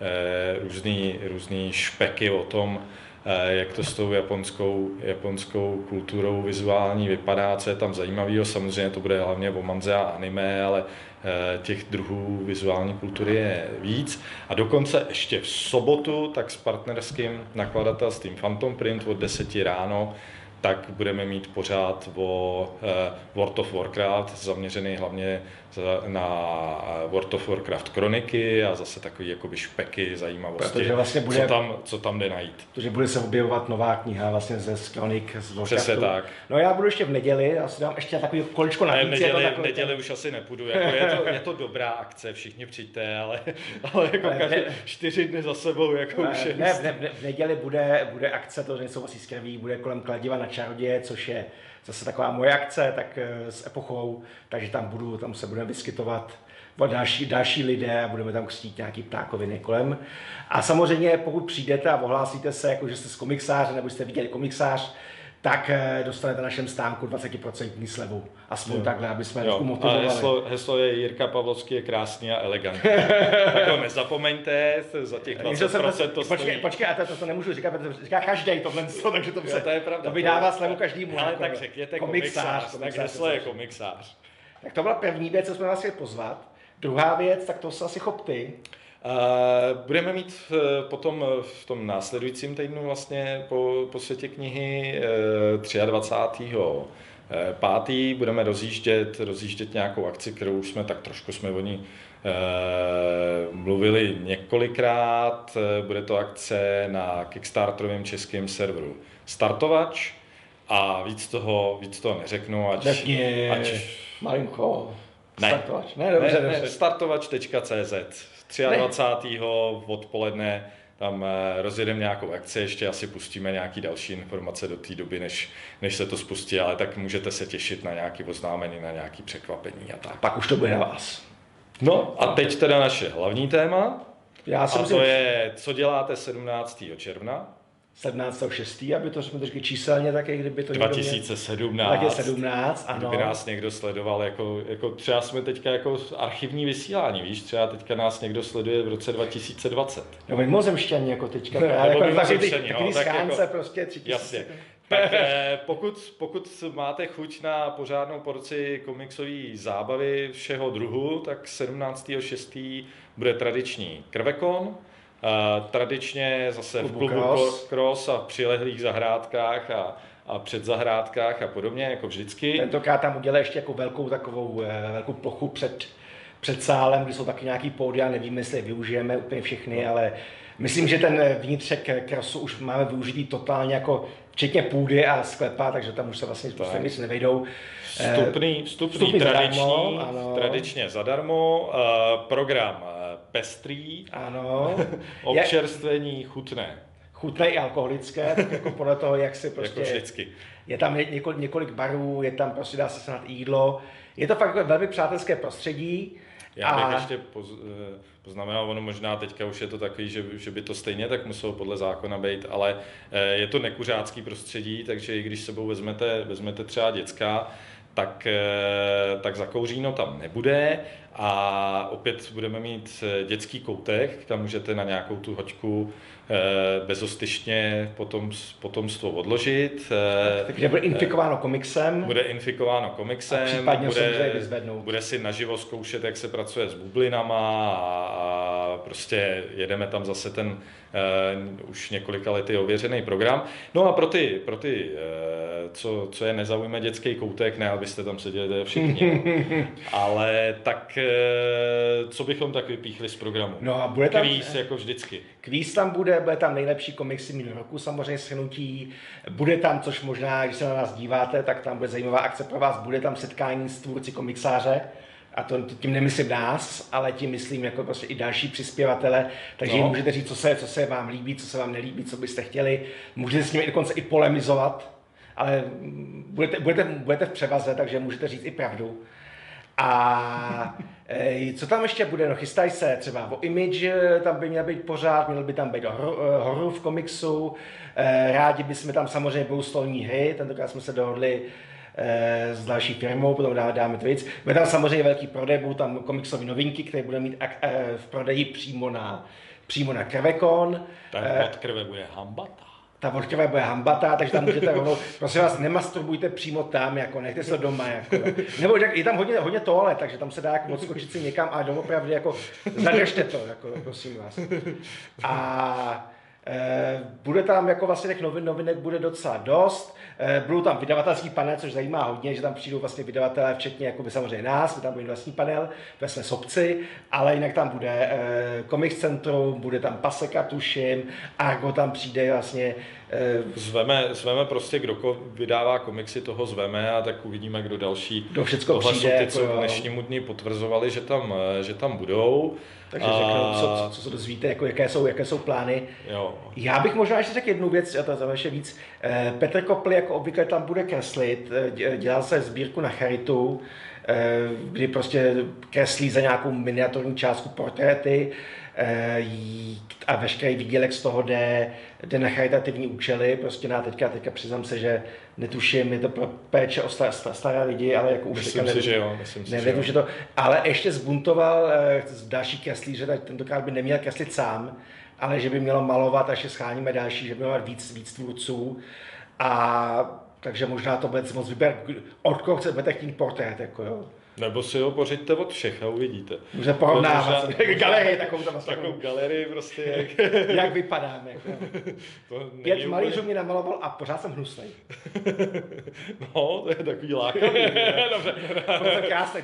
různý špeky o tom, jak to s tou japonskou kulturou vizuální vypadá, co je tam zajímavého. Samozřejmě to bude hlavně o manze a anime, ale těch druhů vizuální kultury je víc. A dokonce ještě v sobotu, tak s partnerským nakladatelstvím Phantom Print od 10 ráno, tak budeme mít pořád o World of Warcraft, zaměřený hlavně na World of Warcraft kroniky a zase takový jakoby špeky, zajímavosti, vlastně co tam jde najít. Protože bude se objevovat nová kniha vlastně z kronik z Warcraftu. Přesně tak. No já budu ještě v neděli, já si dám ještě takový kolečko na víc. V neděli už asi nepůjdu, jako je to dobrá akce, všichni přijďte, ale jako každý 4 dny za sebou jako už je. V neděli bude akce, to nesouvisí s krví, bude kolem kladiva na čaroděje, což je zase taková moje akce, tak s epochou, takže tam se budeme vyskytovat další lidé a budeme tam křtít nějaký ptákoviny kolem. A samozřejmě pokud přijdete a ohlásíte se, jako že jste z komiksáře nebo jste viděli komiksář, tak dostanete na našem stánku 20% slevu. Aspoň takhle, aby jsme motivovali. A heslo je Jirka Pavlovský je krásný a elegantní. Tak ho nezapomeňte, za těch 20% to stojí. Počkej, a to nemůžu říkat, protože říká každej tohle, takže to je pravda. To vydává slevu každému. Ale tak řekněte komiksář, tak heslo je komiksář. Tak to byla první věc, co jsme vás chtěli pozvat. Druhá věc, tak to se asi chop ty. Budeme mít potom v tom následujícím týdnu vlastně po Světě knihy 23. budeme rozjíždět nějakou akci, kterou už jsme tak trošku o ní mluvili několikrát. Bude to akce na Kickstarterovém českém serveru Startovač a víc toho neřeknu, ať malinko. Startovač. Startovač.cz 23. odpoledne tam rozjedeme nějakou akci, ještě asi pustíme nějaké další informace do té doby, než se to spustí, ale tak můžete se těšit na nějaké oznámení, na nějaké překvapení a tak. Pak už to bude na vás. No a teď teda naše hlavní téma. To je, co děláte 17. června. 17.6., aby to jsme říkali číselně taky, kdyby to 2017. Tak je 17, ano. Kdyby nás někdo sledoval, jako třeba jsme teďka jako archivní vysílání, víš, třeba teďka nás někdo sleduje v roce 2020. No mimozemšťaní jako teďka. Nebo mimozemšťaní, no, tak schánce jako, prostě 3000. Jasně. Tak pokud máte chuť na pořádnou porci komiksové zábavy všeho druhu, tak 17.6. bude tradiční Krvekon. Tradičně zase v klubu Cross a v přilehlých zahrádkách a předzahrádkách a podobně, jako vždycky. Tentokrát tam udělali ještě jako velkou plochu před sálem, kde jsou taky nějaký pódia, nevím, jestli je využijeme úplně všechny, ale myslím, že ten vnitřek Crossu už máme využitý totálně jako včetně půdy a sklepa, takže tam už se vlastně nic nevejdou. Vstupný tradičně zadarmo, program pestrý, ano. občerstvení chutné. Chutné i alkoholické, tak jako podle toho, jak si prostě... Jako vždycky. Je tam několik barů, je tam prostě dá se snad jídlo. Je to fakt velmi přátelské prostředí. Já bych ještě poznamenal, ono možná teďka už je to takový, že by to stejně tak muselo podle zákona být, ale je to nekuřácký prostředí, takže i když sebou vezmete třeba děcka, tak zakouříno tam nebude a opět budeme mít dětský koutek, tam můžete na nějakou tu hoďku bezostyšně potomstvo odložit. Takže bude infikováno komiksem. Bude infikováno komiksem. A případně se vyzvednout. Bude si naživo zkoušet, jak se pracuje s bublinama a prostě jedeme tam zase ten už několika lety ověřený program. No a pro ty co je nezaujme dětský koutek, ne abyste tam seděli všichni, ale tak co bychom tak vypíchli z programu? No a bude tam kvíz jako vždycky. Kvíz tam bude tam nejlepší komiksy minulého roku, samozřejmě shrnutí. Bude tam, což možná, když se na nás díváte, tak tam bude zajímavá akce pro vás, bude tam setkání s tvůrci komiksáře. A to tím nemyslím nás, ale tím myslím jako prostě i další přispěvatele, takže jim můžete říct, co se vám líbí, co se vám nelíbí, co byste chtěli. Můžete s nimi dokonce i polemizovat, ale budete v převaze, takže můžete říct i pravdu. A co tam ještě bude? No chystají se třeba o Image, tam by měl být pořád, měl by tam být horor v komiksu, rádi bychom tam samozřejmě budou stolní hry, tentokrát jsme se dohodli s další firmou, potom dáme to víc. Bude tam samozřejmě velký prodej, budou tam komiksové novinky, které budeme mít v prodeji přímo na Krvekon. Ta od krve bude hambata. Ta od krve bude hambata, takže tam můžete rovnou, prosím vás, nemasturbujte přímo tam, jako nechte se doma, jako. Nebo je tam hodně toalet, takže tam se dá jako odskočit si někam a doopravdy jako zadržte to, jako prosím vás. A bude tam jako vlastně těch novinek bude docela dost. Budou tam vydavatelský panel, což zajímá hodně, že tam přijdou vlastně vydavatelé, včetně jakoby samozřejmě nás, my tam budeme vlastní panel, to jsme sobci, ale jinak tam bude Comics Centrum, bude tam Paseka, tuším, Argo tam přijde vlastně. Zveme prostě, kdo vydává komiksy, toho zveme a tak uvidíme, kdo další. Kdo všecko přijde. Jsou ty, co k dnešnímu dni potvrzovali, že tam budou. Takže řeknu, co se dozvíte, jako jaké jsou plány. Jo. Já bych možná ještě řekl jednu věc, a to je ještě víc. Petr Kopl jako obvykle tam bude kreslit, dělal se sbírku na charitu, kdy prostě kreslí za nějakou miniaturní částku portréty a veškerý výdělek z toho jde na charitativní účely, prostě teďka přiznám se, že netuším, je to pro péče o staré lidi, ale jako už myslím si, že jo. Ale ještě zbuntoval další kreslíře, tak tentokrát by neměl kreslit sám, ale že by mělo malovat, až je scháníme další, že by mělo víc tvůrců a takže možná to bude moc vybrat, od koho budete chtít portrét, jako jo. Nebo si ho pořiďte od všech a uvidíte. Může porovnávat galerii, takovou galerii prostě. Jak vypadáme. Jako. 5 malířů mě namaloval a pořád jsem hnusnej. No, to je takový lákavý. Dobře, to je krásný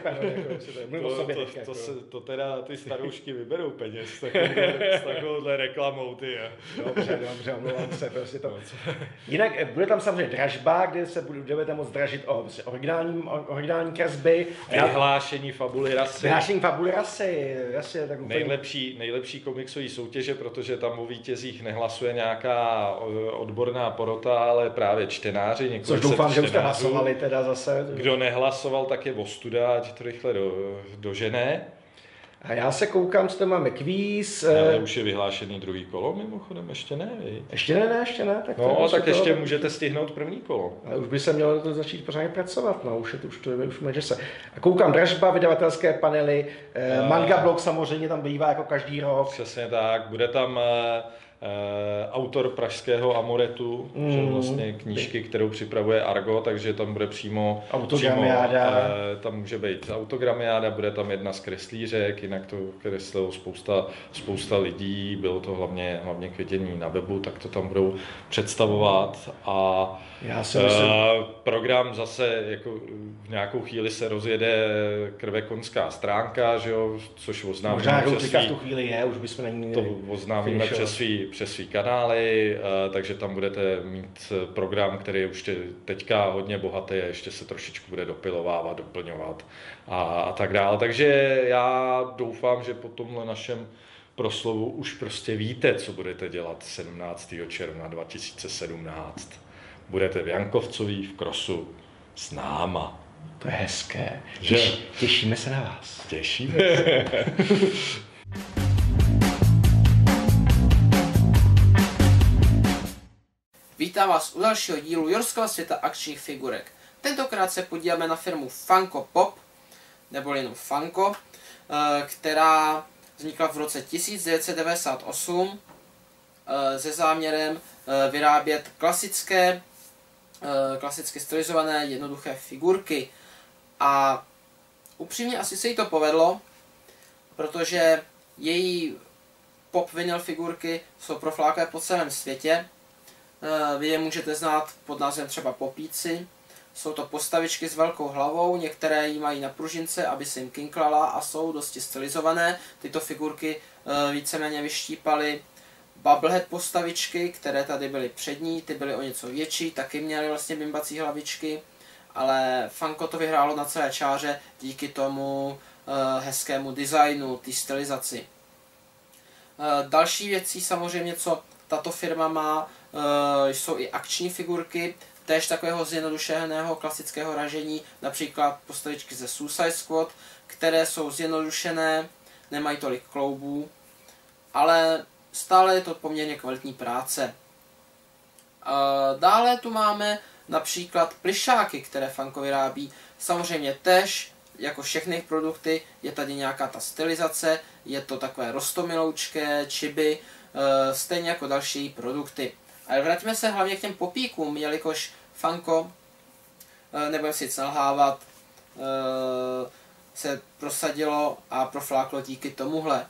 to teda ty staroušky vyberou peněz s takovouhle reklamou, ty. Dobře, omlouvám se, prostě to. Jinak bude tam samozřejmě dražba, kde se budete moct dražit o originální kresby. Vyhlášení fabuly rasy. Jasně. Tak úplně... Nejlepší komiksové soutěže, protože tam o vítězích nehlasuje nějaká odborná porota, ale právě čtenáři. Což doufám, že už jste hlasovali teda zase. Kdo nehlasoval, tak je ostuda, ať to rychle dožene. A já se koukám, co tam máme kvíz. Ale už je vyhlášený druhý kolo, mimochodem, ještě ne, Ještě ne. Tak no, tak ještě můžete stihnout první kolo. Ale už by se mělo to začít pořádně pracovat, no, už může se. A koukám, dražba, vydavatelské panely, Manga Blog samozřejmě tam bývá jako každý rok. Přesně tak, bude tam autor pražského Amoretu, že vlastně knížky, kterou připravuje Argo, takže tam bude přímo tam může být autogramiáda, bude tam jedna z kreslířek, jinak to kreslilo spousta lidí, bylo to hlavně k vidění na webu, tak to tam budou představovat a já si myslím... program zase jako v nějakou chvíli se rozjede krvekonská stránka, že jo, což oznámíme v tu chvíli je, už bychom není to oznámíme přes svý kanály, takže tam budete mít program, který je už teďka hodně bohatý a ještě se trošičku bude dopilovávat, doplňovat a tak dále. Takže já doufám, že po tomhle našem proslovu už prostě víte, co budete dělat 17. června 2017. Budete v Jankovcový v Krosu s náma. To je hezké. Že? Těšíme se na vás. Těšíme se. Vítám vás u dalšího dílu Jorskova světa akčních figurek. Tentokrát se podíváme na firmu Funko Pop, nebo jenom Funko, která vznikla v roce 1998 se záměrem vyrábět klasicky stylizované jednoduché figurky. A upřímně asi se jí to povedlo, protože její pop vinyl figurky jsou profláklé po celém světě. Vy je můžete znát pod názvem třeba popíci. Jsou to postavičky s velkou hlavou, některé ji mají na pružince, aby se jim kinklala a jsou dosti stylizované. Tyto figurky víceméně vyštípaly bubblehead postavičky, které tady byly přední, ty byly o něco větší, taky měly vlastně bimbací hlavičky, ale Funko to vyhrálo na celé čáře díky tomu hezkému designu, té stylizaci. Další věcí samozřejmě, co tato firma má, jsou i akční figurky, též takového zjednodušeného klasického ražení, například postavičky ze Suicide Squad, které jsou zjednodušené, nemají tolik kloubů, ale stále je to poměrně kvalitní práce. Dále tu máme například plyšáky, které Funko vyrábí. Samozřejmě též, jako všechny produkty, je tady nějaká ta stylizace, je to takové roztomiloučké, čiby, stejně jako další produkty. Ale vraťme se hlavně k těm popíkům, jelikož Funko, nebudeme si nalhávat, se prosadilo a profláklo díky tomuhle.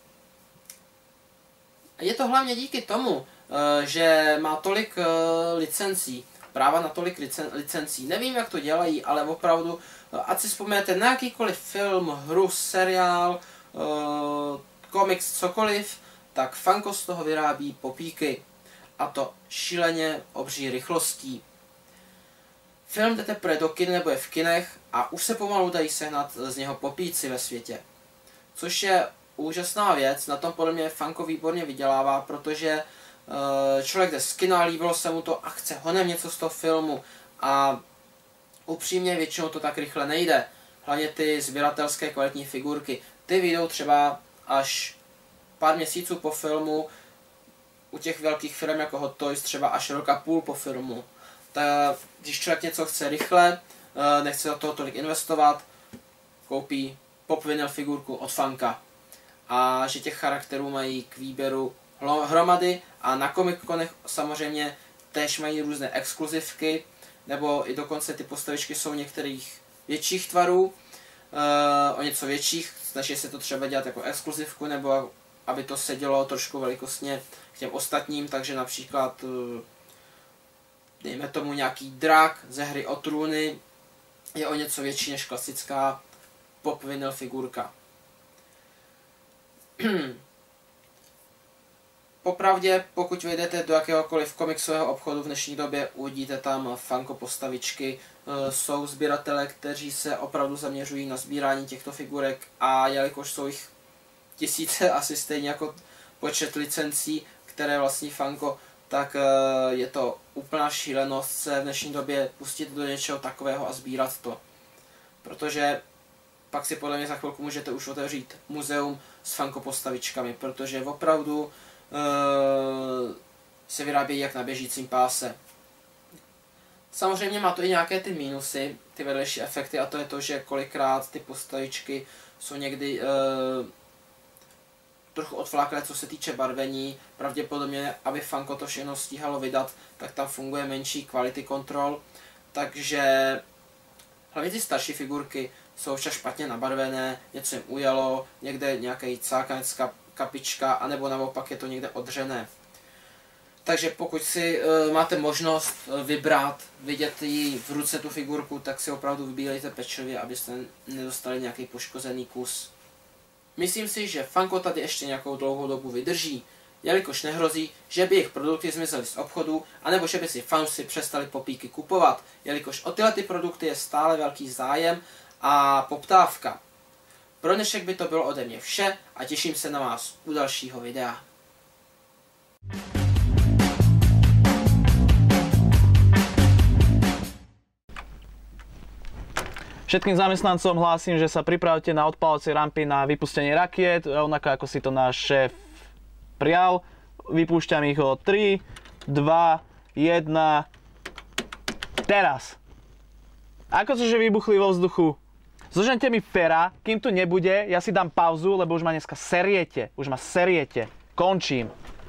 Je to hlavně díky tomu, že má tolik licencí, práva na tolik licencí. Nevím, jak to dělají, ale opravdu, ať si vzpomenete na jakýkoliv film, hru, seriál, komiks, cokoliv, tak Funko z toho vyrábí popíky. A to šíleně obří rychlostí. Film jde teprve do kin nebo je v kinech a už se pomalu dají sehnat z něho popíci ve světě. Což je úžasná věc, na tom podle mě Funko výborně vydělává, protože člověk jde z kina, líbilo se mu to a chce honem něco z toho filmu a upřímně většinou to tak rychle nejde. Hlavně ty sběratelské kvalitní figurky. Ty vyjdou třeba až pár měsíců po filmu, u těch velkých firm jako Hot Toys třeba až rok a půl po filmu. Tak když člověk něco chce rychle, nechce do toho tolik investovat, koupí pop vinyl figurku od Funka. A že těch charakterů mají k výběru hromady a na Comic-Conech samozřejmě též mají různé exkluzivky, nebo i dokonce ty postavičky jsou některých větších tvarů, o něco větších, snaží se to třeba dělat jako exkluzivku, nebo aby to sedělo trošku velikostně k těm ostatním, takže například dejme tomu nějaký drak ze hry o trůny je o něco větší než klasická pop vinyl figurka. Popravdě, pokud vejdete do jakéhokoliv komiksového obchodu v dnešní době, uvidíte tam Funko postavičky. Jsou sběratele, kteří se opravdu zaměřují na sbírání těchto figurek a jelikož jsou jich tisíce, asi stejně jako počet licencí, které vlastní Funko, tak je to úplná šílenost se v dnešní době pustit do něčeho takového a sbírat to. Protože pak si podle mě za chvilku můžete už otevřít muzeum s Funko postavičkami, protože opravdu se vyrábějí jak na běžícím páse. Samozřejmě má to i nějaké ty mínusy, ty vedlejší efekty, a to je to, že kolikrát ty postavičky jsou někdy trochu odfláklé, co se týče barvení. Pravděpodobně, aby Funko to všechno stíhalo vydat, tak tam funguje menší quality control. Takže hlavně ty starší figurky jsou však špatně nabarvené, něco jim ujelo, někde nějaký cákanec, kapička, anebo naopak je to někde odřené. Takže pokud si máte možnost vybrat, vidět ji v ruce tu figurku, tak si opravdu vybílejte pečlivě, abyste nedostali nějaký poškozený kus. Myslím si, že Funko tady ještě nějakou dlouhou dobu vydrží, jelikož nehrozí, že by jejich produkty zmizely z obchodu, anebo že by si fanoušci přestali popíky kupovat, jelikož o tyhle ty produkty je stále velký zájem a poptávka. Pro dnešek by to bylo ode mě vše a těším se na vás u dalšího videa. Všetkým zamestnancom hlásim, že sa pripravte na odpalovacie rampy na vypustenie rakiet, rovnako ako si to náš šéf prial. Vypúšťam ich o 3, 2, 1, teraz. Ako to, že vybuchli vo vzduchu? Zožente mi Fera, kým tu nebude, ja si dám pauzu, lebo už ma dneska seriete. Už ma seriete. Končím.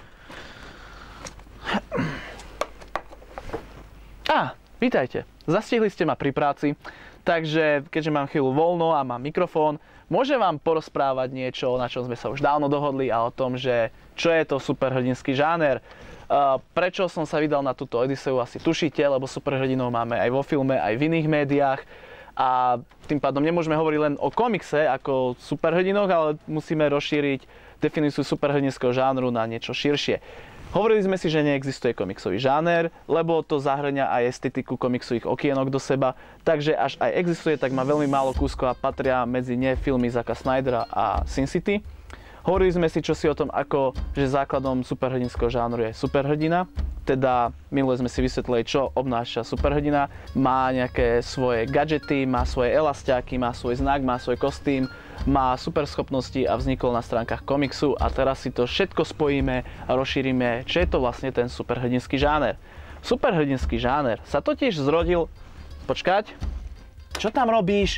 Vítajte. Zastihli ste ma pri práci. Takže, keďže mám chvíľu voľno a mám mikrofón, môžem vám porozprávať niečo, na čom sme sa už dávno dohodli a o tom, že čo je to superhrdinský žáner. Prečo som sa vydal na túto Odyseu, asi tušíte, lebo superhrdinov máme aj vo filme, aj v iných médiách. A tým pádom nemôžeme hovoriť len o komikse ako superhrdinoch, ale musíme rozšíriť definíciu superhrdinského žánru na niečo širšie. Hovorili sme si, že neexistuje komiksový žáner, lebo to zahŕňa aj estetiku komiksových okienok do seba, takže až aj existuje, tak má veľmi málo kúskov a patria medzi ne filmy Zacka Snydera a Sin City. Hovorili sme si čosi o tom, ako že základom superhrdinského žánru je superhrdina, teda minule sme si vysvetlili, čo obnáša superhrdina. Má nejaké svoje gadžety, má svoje elasťáky, má svoj znak, má svoj kostým, má superschopnosti a vznikol na stránkach komiksu a teraz si to všetko spojíme a rozšírime, čo je to vlastne ten superhrdinský žáner. Superhrdinský žáner sa totiž zrodil... Počkať, čo tam robíš?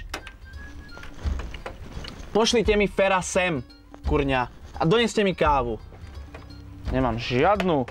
Pošlite mi Fera sem, kurňa, a doneste mi kávu. Nemám žiadnu.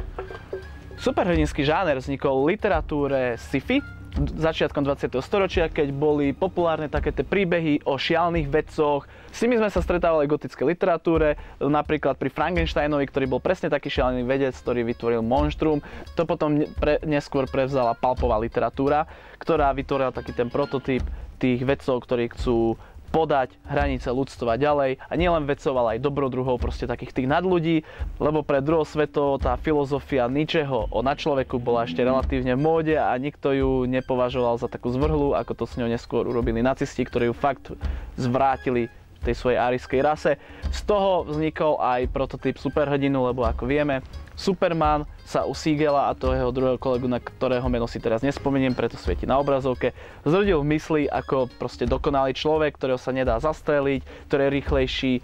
Superhrdinský žáner vznikol v literatúre sci-fi začiatkom 20. storočia, keď boli populárne také tie príbehy o šialených vedcoch. S nimi sme sa stretávali v gotickej literatúre, napríklad pri Frankensteinovi, ktorý bol presne taký šialený vedec, ktorý vytvoril monštrum. To potom neskôr prevzala pulpová literatúra, ktorá vytvorila taký ten prototyp tých vedcov, ktorí chcú podať hranice ľudstva ďalej a nielen vedcov, ale aj dobrodruhov, proste takých tých nadľudí, lebo pred druhou svetovou tá filozofia Nietzscheho o nadčloveku bola ešte relatívne v móde a nikto ju nepovažoval za takú zvrhlú, ako to s ňou neskôr urobili nacisti, ktorí ju fakt zvrátili tej svojej árijskej rase. Z toho vznikol aj prototyp superhrdinu, lebo ako vieme, Superman sa u Siegela a toho jeho druhého kolegu, na ktorého meno si teraz nespomeniem, preto svieti na obrazovke, zrodil v mysli ako proste dokonalý človek, ktorého sa nedá zastreliť, ktorý je rýchlejší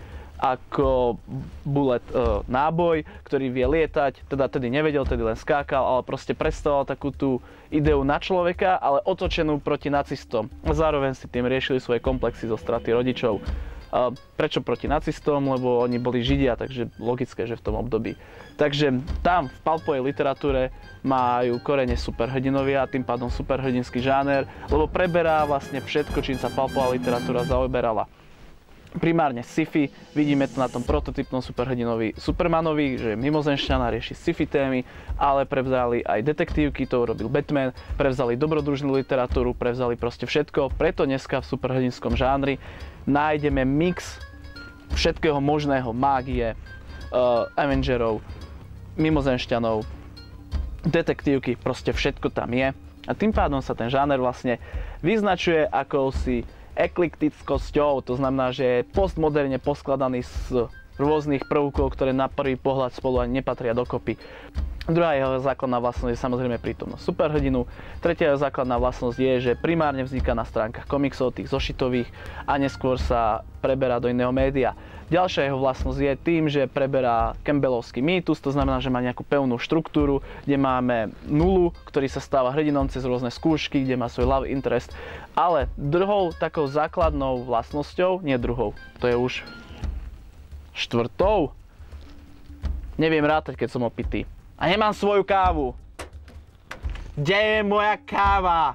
ako bullet náboj, ktorý vie lietať, teda tedy nevedel, tedy len skákal, ale proste predstavoval takú tú ideu na človeka, ale otočenú proti nacistom. Zároveň si tým riešili svoje komplexy zo straty rodičov. Prečo proti nacistom? Lebo oni boli Židia, takže logické, že v tom období. Takže tam v pulpovej literatúre majú korene superhrdinovia a tým pádom superhrdinský žáner, lebo preberá vlastne všetko, čím sa pulpová literatúra zaoberala. Primárne sci-fi, vidíme to na tom prototypnom superhrdinovi Supermanovi, že je mimozemšťan a rieši sci-fi témy, ale prevzali aj detektívky, to urobil Batman, prevzali dobrodružnú literatúru, prevzali proste všetko, preto dneska v superhrdinskom žánri nájdeme mix všetkého možného, mágie, Avengerov, mimozemšťanov, detektívky, proste všetko tam je. A tým pádom sa ten žáner vlastne vyznačuje akousi eklektickosťou, to znamená, že je postmoderne poskladaný z rôznych prvkov, ktoré na prvý pohľad spolu ani nepatria dokopy. Druhá jeho základná vlastnosť je samozrejme prítomnosť superhrdinu. Tretia jeho základná vlastnosť je, že primárne vzniká na stránkach komiksov, tých zošitových, a neskôr sa preberá do iného média. Ďalšia jeho vlastnosť je tým, že preberá Campbellovský mýtus, to znamená, že má nejakú pevnú štruktúru, kde máme nulu, ktorý sa stáva hrdinom cez rôzne skúšky, kde má svoj love interest. Ale druhou takou základnou vlastnosťou, nie druhou, to je už štvrtou, neviem rátať, keď som opitý. A nemám svoju kávu. Kde je moja káva?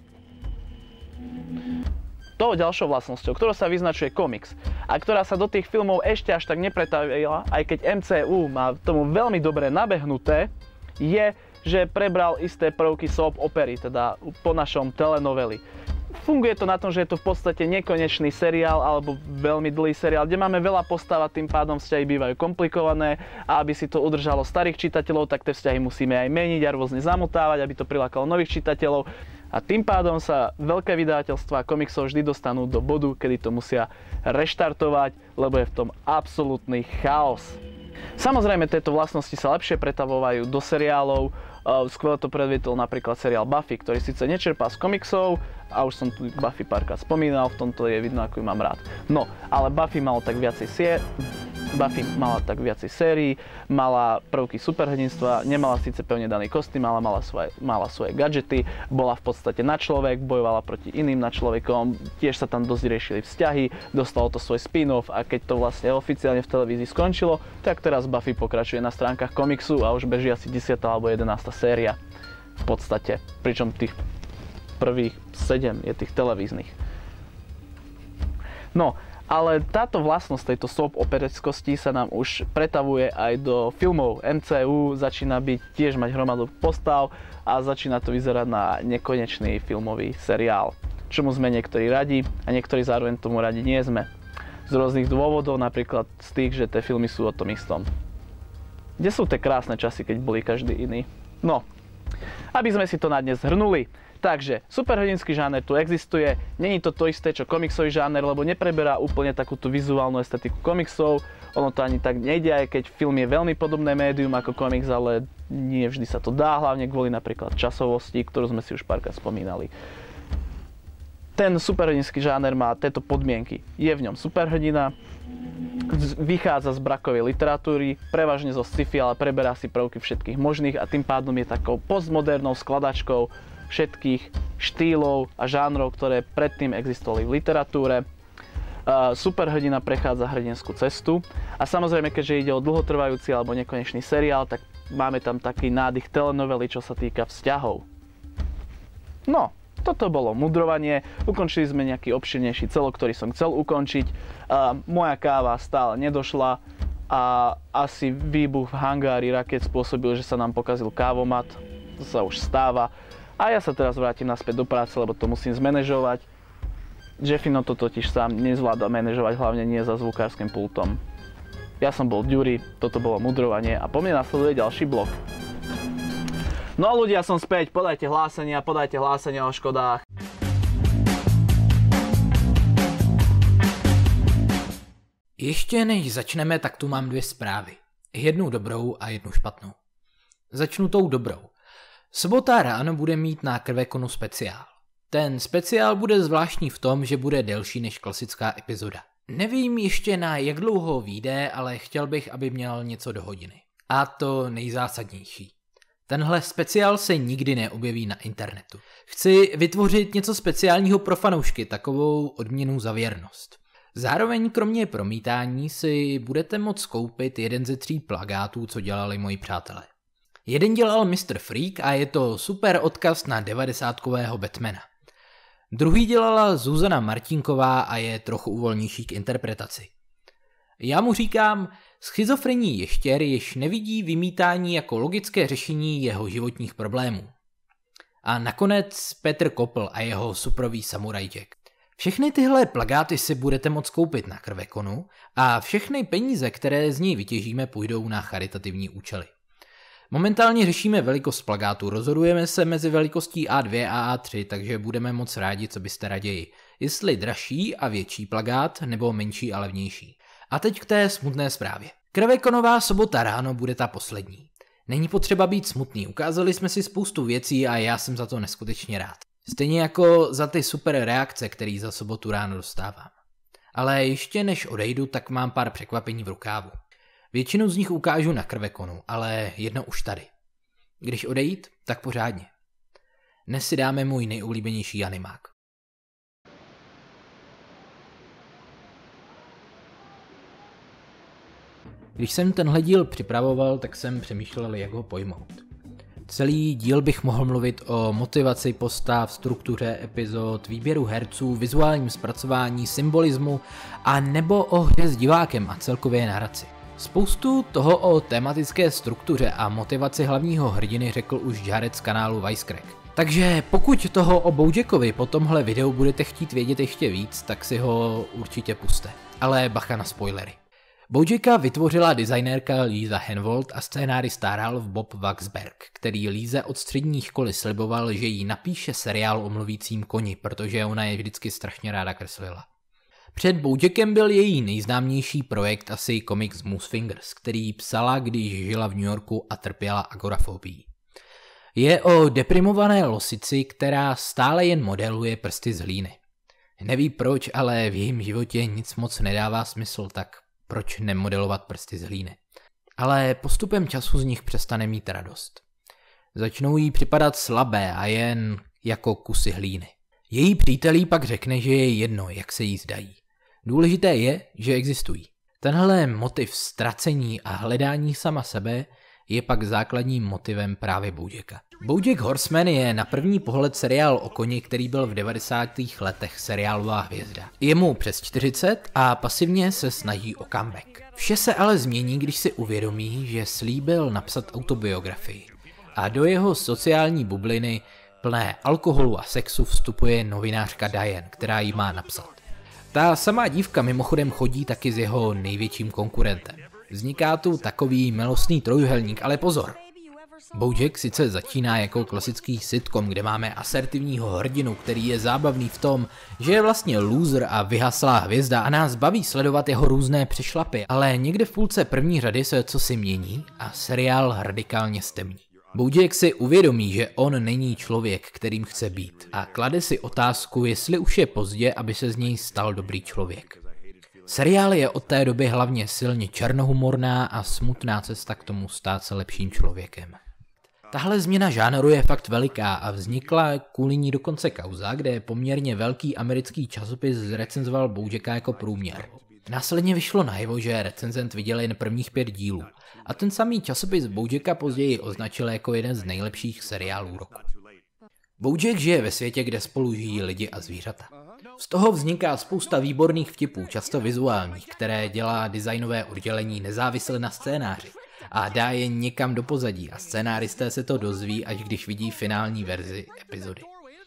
Tou ďalšou vlastnosťou, ktorou sa vyznačuje komiks a ktorá sa do tých filmov ešte až tak nepretavila, aj keď MCU má tomu veľmi dobre nabehnuté, je, že prebral isté prvky soap opery, teda po našom telenovely. Funguje to na tom, že je to v podstate nekonečný seriál alebo veľmi dlhý seriál, kde máme veľa postav a tým pádom vzťahy bývajú komplikované a aby si to udržalo starých čitateľov, tak tie vzťahy musíme aj meniť a rôzne zamotávať, aby to prilákalo nových čitateľov a tým pádom sa veľké vydavateľstvá komiksov vždy dostanú do bodu, kedy to musia reštartovať, lebo je v tom absolútny chaos. Samozrejme, tieto vlastnosti sa lepšie pretavovajú do seriálov. Skvelé to predvietol napríklad seriál Buffy, ktorý síce nečerpá z komiksov, a už som tu Buffy párkrát spomínal, v tomto je vidno, ako ju mám rád. No, ale Buffy mala tak viacej sérií, mala prvky superhrdinstva, nemala síce pevne daný kostým, ale mala svoje gadžety, bola v podstate na človek, bojovala proti iným na človekom, tiež sa tam dosť riešili vzťahy, dostalo to svoj spin-off a keď to vlastne oficiálne v televízii skončilo, tak teraz Buffy pokračuje na stránkach komiksu a už beží asi 10. alebo 11. séria v podstate, pričom tých prvých 7 je tých televíznych. No, ale táto vlastnosť tejto soap opereckosti sa nám už pretavuje aj do filmov. MCU začína tiež mať hromadu postav a začína to vyzerať na nekonečný filmový seriál. Čomu sme niektorí radi a niektorí zároveň tomu radi nie sme. Z rôznych dôvodov, napríklad z tých, že tie filmy sú o tom istom. Kde sú tie krásne časy, keď boli každý iný? No, aby sme si to na dnes zhrnuli. Takže, superhrdinský žáner tu existuje, není to isté, čo komiksový žáner, lebo nepreberá úplne takúto vizuálnu estetiku komiksov, ono to ani tak nejde, aj keď film je veľmi podobné médium ako komiks, ale nie vždy sa to dá, hlavne kvôli napríklad časovosti, ktorú sme si už párkrát spomínali. Ten superhrdinský žáner má tieto podmienky. Je v ňom superhrdina, vychádza z brakovej literatúry, prevažne zo sci-fi, ale preberá si prvky všetkých možných a tým pádom je takou postmodernou skladačkou všetkých štýlov a žánrov, ktoré predtým existovali v literatúre. Superhrdina prechádza hrdinskú cestu a samozrejme, keďže ide o dlhotrvajúci alebo nekonečný seriál, tak máme tam taký nádych telenovely, čo sa týka vzťahov. No, toto bolo mudrovanie, ukončili sme nejaký obširnejší celok, ktorý som chcel ukončiť. Moja káva stále nedošla a asi výbuch v hangári raket spôsobil, že sa nám pokazil kávomat, to sa už stáva. A ja sa teraz vrátim naspäť do práce, lebo to musím zmanéžovať. Jeffino to totiž sám nezvláda manažovať, hlavne nie za zvukárskym pultom. Ja som bol Ďuri, toto bolo mudrovanie a po mne nasleduje ďalší blok. No a ľudia, som späť, podajte hlásenia o škodách. Ještě než začneme, tak tu mám 2 zprávy. Jednu dobrou a jednu špatnou. Začnu tou dobrou. Sobota ráno bude mít na Krvekonu speciál. Ten speciál bude zvláštní v tom, že bude delší než klasická epizoda. Nevím ještě na jak dlouho vyjde, ale chtěl bych, aby měl něco do hodiny. A to nejzásadnější. Tenhle speciál se nikdy neobjeví na internetu. Chci vytvořit něco speciálního pro fanoušky, takovou odměnu za věrnost. Zároveň kromě promítání si budete moct koupit jeden ze 3 plakátů, co dělali moji přátelé. Jeden dělal Mr. Freak a je to super odkaz na 90kového Batmana. Druhý dělala Zuzana Martinková a je trochu uvolnější k interpretaci. Já mu říkám schizofrenní ještěr, jež nevidí vymítání jako logické řešení jeho životních problémů. A nakonec Petr Kopl a jeho suprový Samurai Jack. Všechny tyhle plakáty si budete moct koupit na Krvekonu a všechny peníze, které z něj vytěžíme, půjdou na charitativní účely. Momentálně řešíme velikost plakátu, rozhodujeme se mezi velikostí A2 a A3, takže budeme moc rádi, co byste raději. Jestli dražší a větší plakát, nebo menší a levnější. A teď k té smutné zprávě. Krvekonová sobota ráno bude ta poslední. Není potřeba být smutný, ukázali jsme si spoustu věcí a já jsem za to neskutečně rád. Stejně jako za ty super reakce, který za sobotu ráno dostávám. Ale ještě než odejdu, tak mám pár překvapení v rukávu. Většinu z nich ukážu na Krvekonu, ale jedno už tady. Když odejít, tak pořádně. Dnes si dáme můj nejoblíbenější animák. Když jsem tenhle díl připravoval, tak jsem přemýšlel, jak ho pojmout. Celý díl bych mohl mluvit o motivaci postav, struktuře epizod, výběru herců, vizuálním zpracování, symbolismu a nebo o hře s divákem a celkově naraci. Spoustu toho o tematické struktuře a motivaci hlavního hrdiny řekl už Jared z kanálu Wisecrack. Takže pokud toho o Bojackovi po tomhle videu budete chtít vědět ještě víc, tak si ho určitě puste. Ale bacha na spoilery. Bojacka vytvořila designérka Lisa Henwold a scénárista Ralph Bob Waksberg, který Lise od střední školy sliboval, že jí napíše seriál o mluvícím koni, protože ona je vždycky strašně ráda kreslila. Před Bojackem byl její nejznámější projekt asi komik Smooth Fingers, který psala, když žila v New Yorku a trpěla agorafobií. Je o deprimované losici, která stále jen modeluje prsty z hlíny. Neví proč, ale v jejím životě nic moc nedává smysl, tak proč nemodelovat prsty z hlíny. Ale postupem času z nich přestane mít radost. Začnou jí připadat slabé a jen jako kusy hlíny. Její přítel jí pak řekne, že je jedno, jak se jí zdají. Důležité je, že existují. Tenhle motiv ztracení a hledání sama sebe je pak základním motivem právě Bojacka. Bojack Horseman je na první pohled seriál o koni, který byl v 90. letech seriálová hvězda. Je mu přes 40 a pasivně se snaží o comeback. Vše se ale změní, když si uvědomí, že slíbil napsat autobiografii. A do jeho sociální bubliny plné alkoholu a sexu vstupuje novinářka Diane, která ji má napsat. Ta samá dívka mimochodem chodí taky s jeho největším konkurentem. Vzniká tu takový milostný trojuhelník, ale pozor. Bojack sice začíná jako klasický sitcom, kde máme asertivního hrdinu, který je zábavný v tom, že je vlastně loser a vyhaslá hvězda a nás baví sledovat jeho různé přešlapy, ale někde v půlce první řady se cosi mění a seriál radikálně stemní. Bojack si uvědomí, že on není člověk, kterým chce být a klade si otázku, jestli už je pozdě, aby se z něj stal dobrý člověk. Seriál je od té doby hlavně silně černohumorná a smutná cesta k tomu stát se lepším člověkem. Tahle změna žánru je fakt veliká a vznikla kvůli ní dokonce kauza, kde poměrně velký americký časopis zrecenzoval Bojacka jako průměr. Následně vyšlo najevo, že recenzent viděl jen prvních 5 dílů a ten samý časopis Bojacka později označil jako jeden z nejlepších seriálů roku. Bojack žije ve světě, kde spolu žijí lidi a zvířata. Z toho vzniká spousta výborných vtipů, často vizuálních, které dělá designové oddělení nezávisle na scénáři a dá je někam do pozadí a scénáristé se to dozví, až když vidí finální verzi epizody.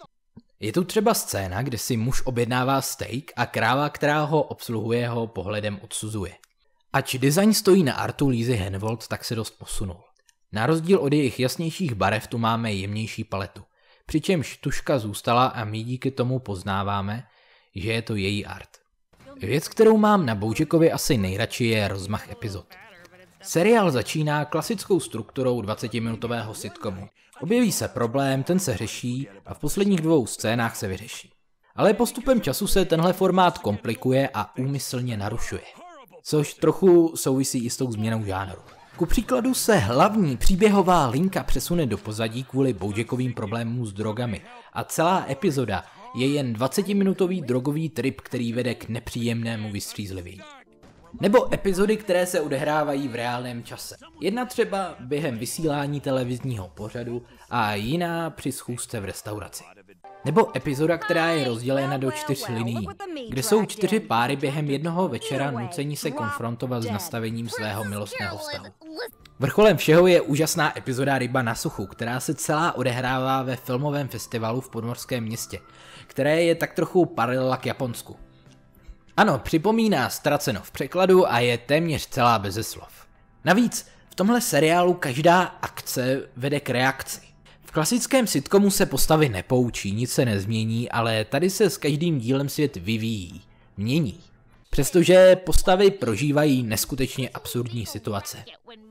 Je tu třeba scéna, kde si muž objednává steak a kráva, která ho obsluhuje, ho pohledem odsuzuje. Ač design stojí na artu Lisy Henwold, tak se dost posunul. Na rozdíl od jejich jasnějších barev tu máme jemnější paletu, přičemž tuška zůstala a my díky tomu poznáváme, že je to její art. Věc, kterou mám na Bojackovi asi nejradši, je rozmach epizod. Seriál začíná klasickou strukturou 20-minutového sitcomu. Objeví se problém, ten se řeší a v posledních 2 scénách se vyřeší. Ale postupem času se tenhle formát komplikuje a úmyslně narušuje. Což trochu souvisí i s tou změnou žánru. Ku příkladu se hlavní příběhová linka přesune do pozadí kvůli Bojackovým problémům s drogami a celá epizoda je jen 20-minutový drogový trip, který vede k nepříjemnému vystřízlivění. Nebo epizody, které se odehrávají v reálném čase. Jedna třeba během vysílání televizního pořadu a jiná při schůzce v restauraci. Nebo epizoda, která je rozdělena do 4 linií, kde jsou 4 páry během jednoho večera nuceni se konfrontovat s nastavením svého milostného vztahu. Vrcholem všeho je úžasná epizoda Ryba na suchu, která se celá odehrává ve filmovém festivalu v podmořském městě, které je tak trochu paralela k Japonsku. Ano, připomíná Ztraceno v překladu a je téměř celá beze slov. Navíc v tomhle seriálu každá akce vede k reakci. V klasickém sitcomu se postavy nepoučí, nic se nezmění, ale tady se s každým dílem svět vyvíjí, mění. Přestože postavy prožívají neskutečně absurdní situace.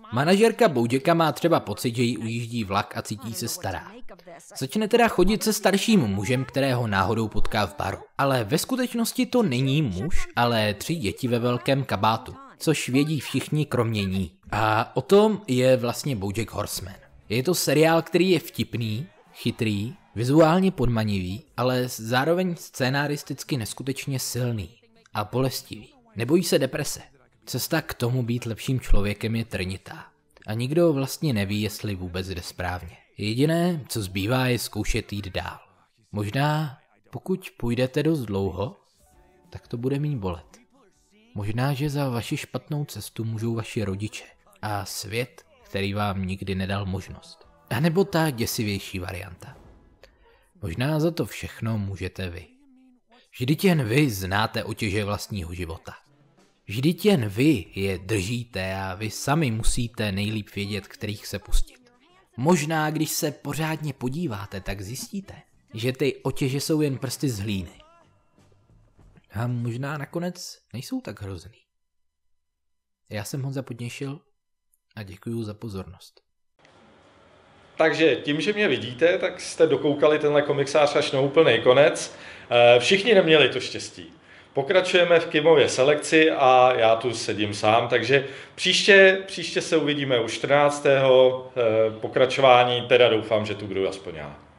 Manažerka Bojacka má třeba pocit, že jí ujíždí vlak a cítí se stará. Začne teda chodit se starším mužem, kterého náhodou potká v baru. Ale ve skutečnosti to není muž, ale 3 děti ve velkém kabátu, což vědí všichni kromě ní. A o tom je vlastně BoJack Horseman. Je to seriál, který je vtipný, chytrý, vizuálně podmanivý, ale zároveň scénaristicky neskutečně silný a bolestivý. Nebojí se deprese. Cesta k tomu být lepším člověkem je trnitá. A nikdo vlastně neví, jestli vůbec jde správně. Jediné, co zbývá, je zkoušet jít dál. Možná, pokud půjdete dost dlouho, tak to bude méně bolet. Možná, že za vaši špatnou cestu můžou vaši rodiče a svět, který vám nikdy nedal možnost. A nebo ta děsivější varianta. Možná za to všechno můžete vy. Vždyť jen vy znáte otěže vlastního života. Vždyť jen vy je držíte a vy sami musíte nejlíp vědět, kterých se pustit. Možná, když se pořádně podíváte, tak zjistíte, že ty otěže jsou jen prsty z hlíny. A možná nakonec nejsou tak hrozný. Já jsem Honza Podněšil a děkuju za pozornost. Takže tím, že mě vidíte, tak jste dokoukali tenhle komiksář až na úplný konec. Všichni neměli to štěstí. Pokračujeme v Kimově selekci a já tu sedím sám, takže příště se uvidíme u 14. pokračování, teda doufám, že tu budu aspoň já.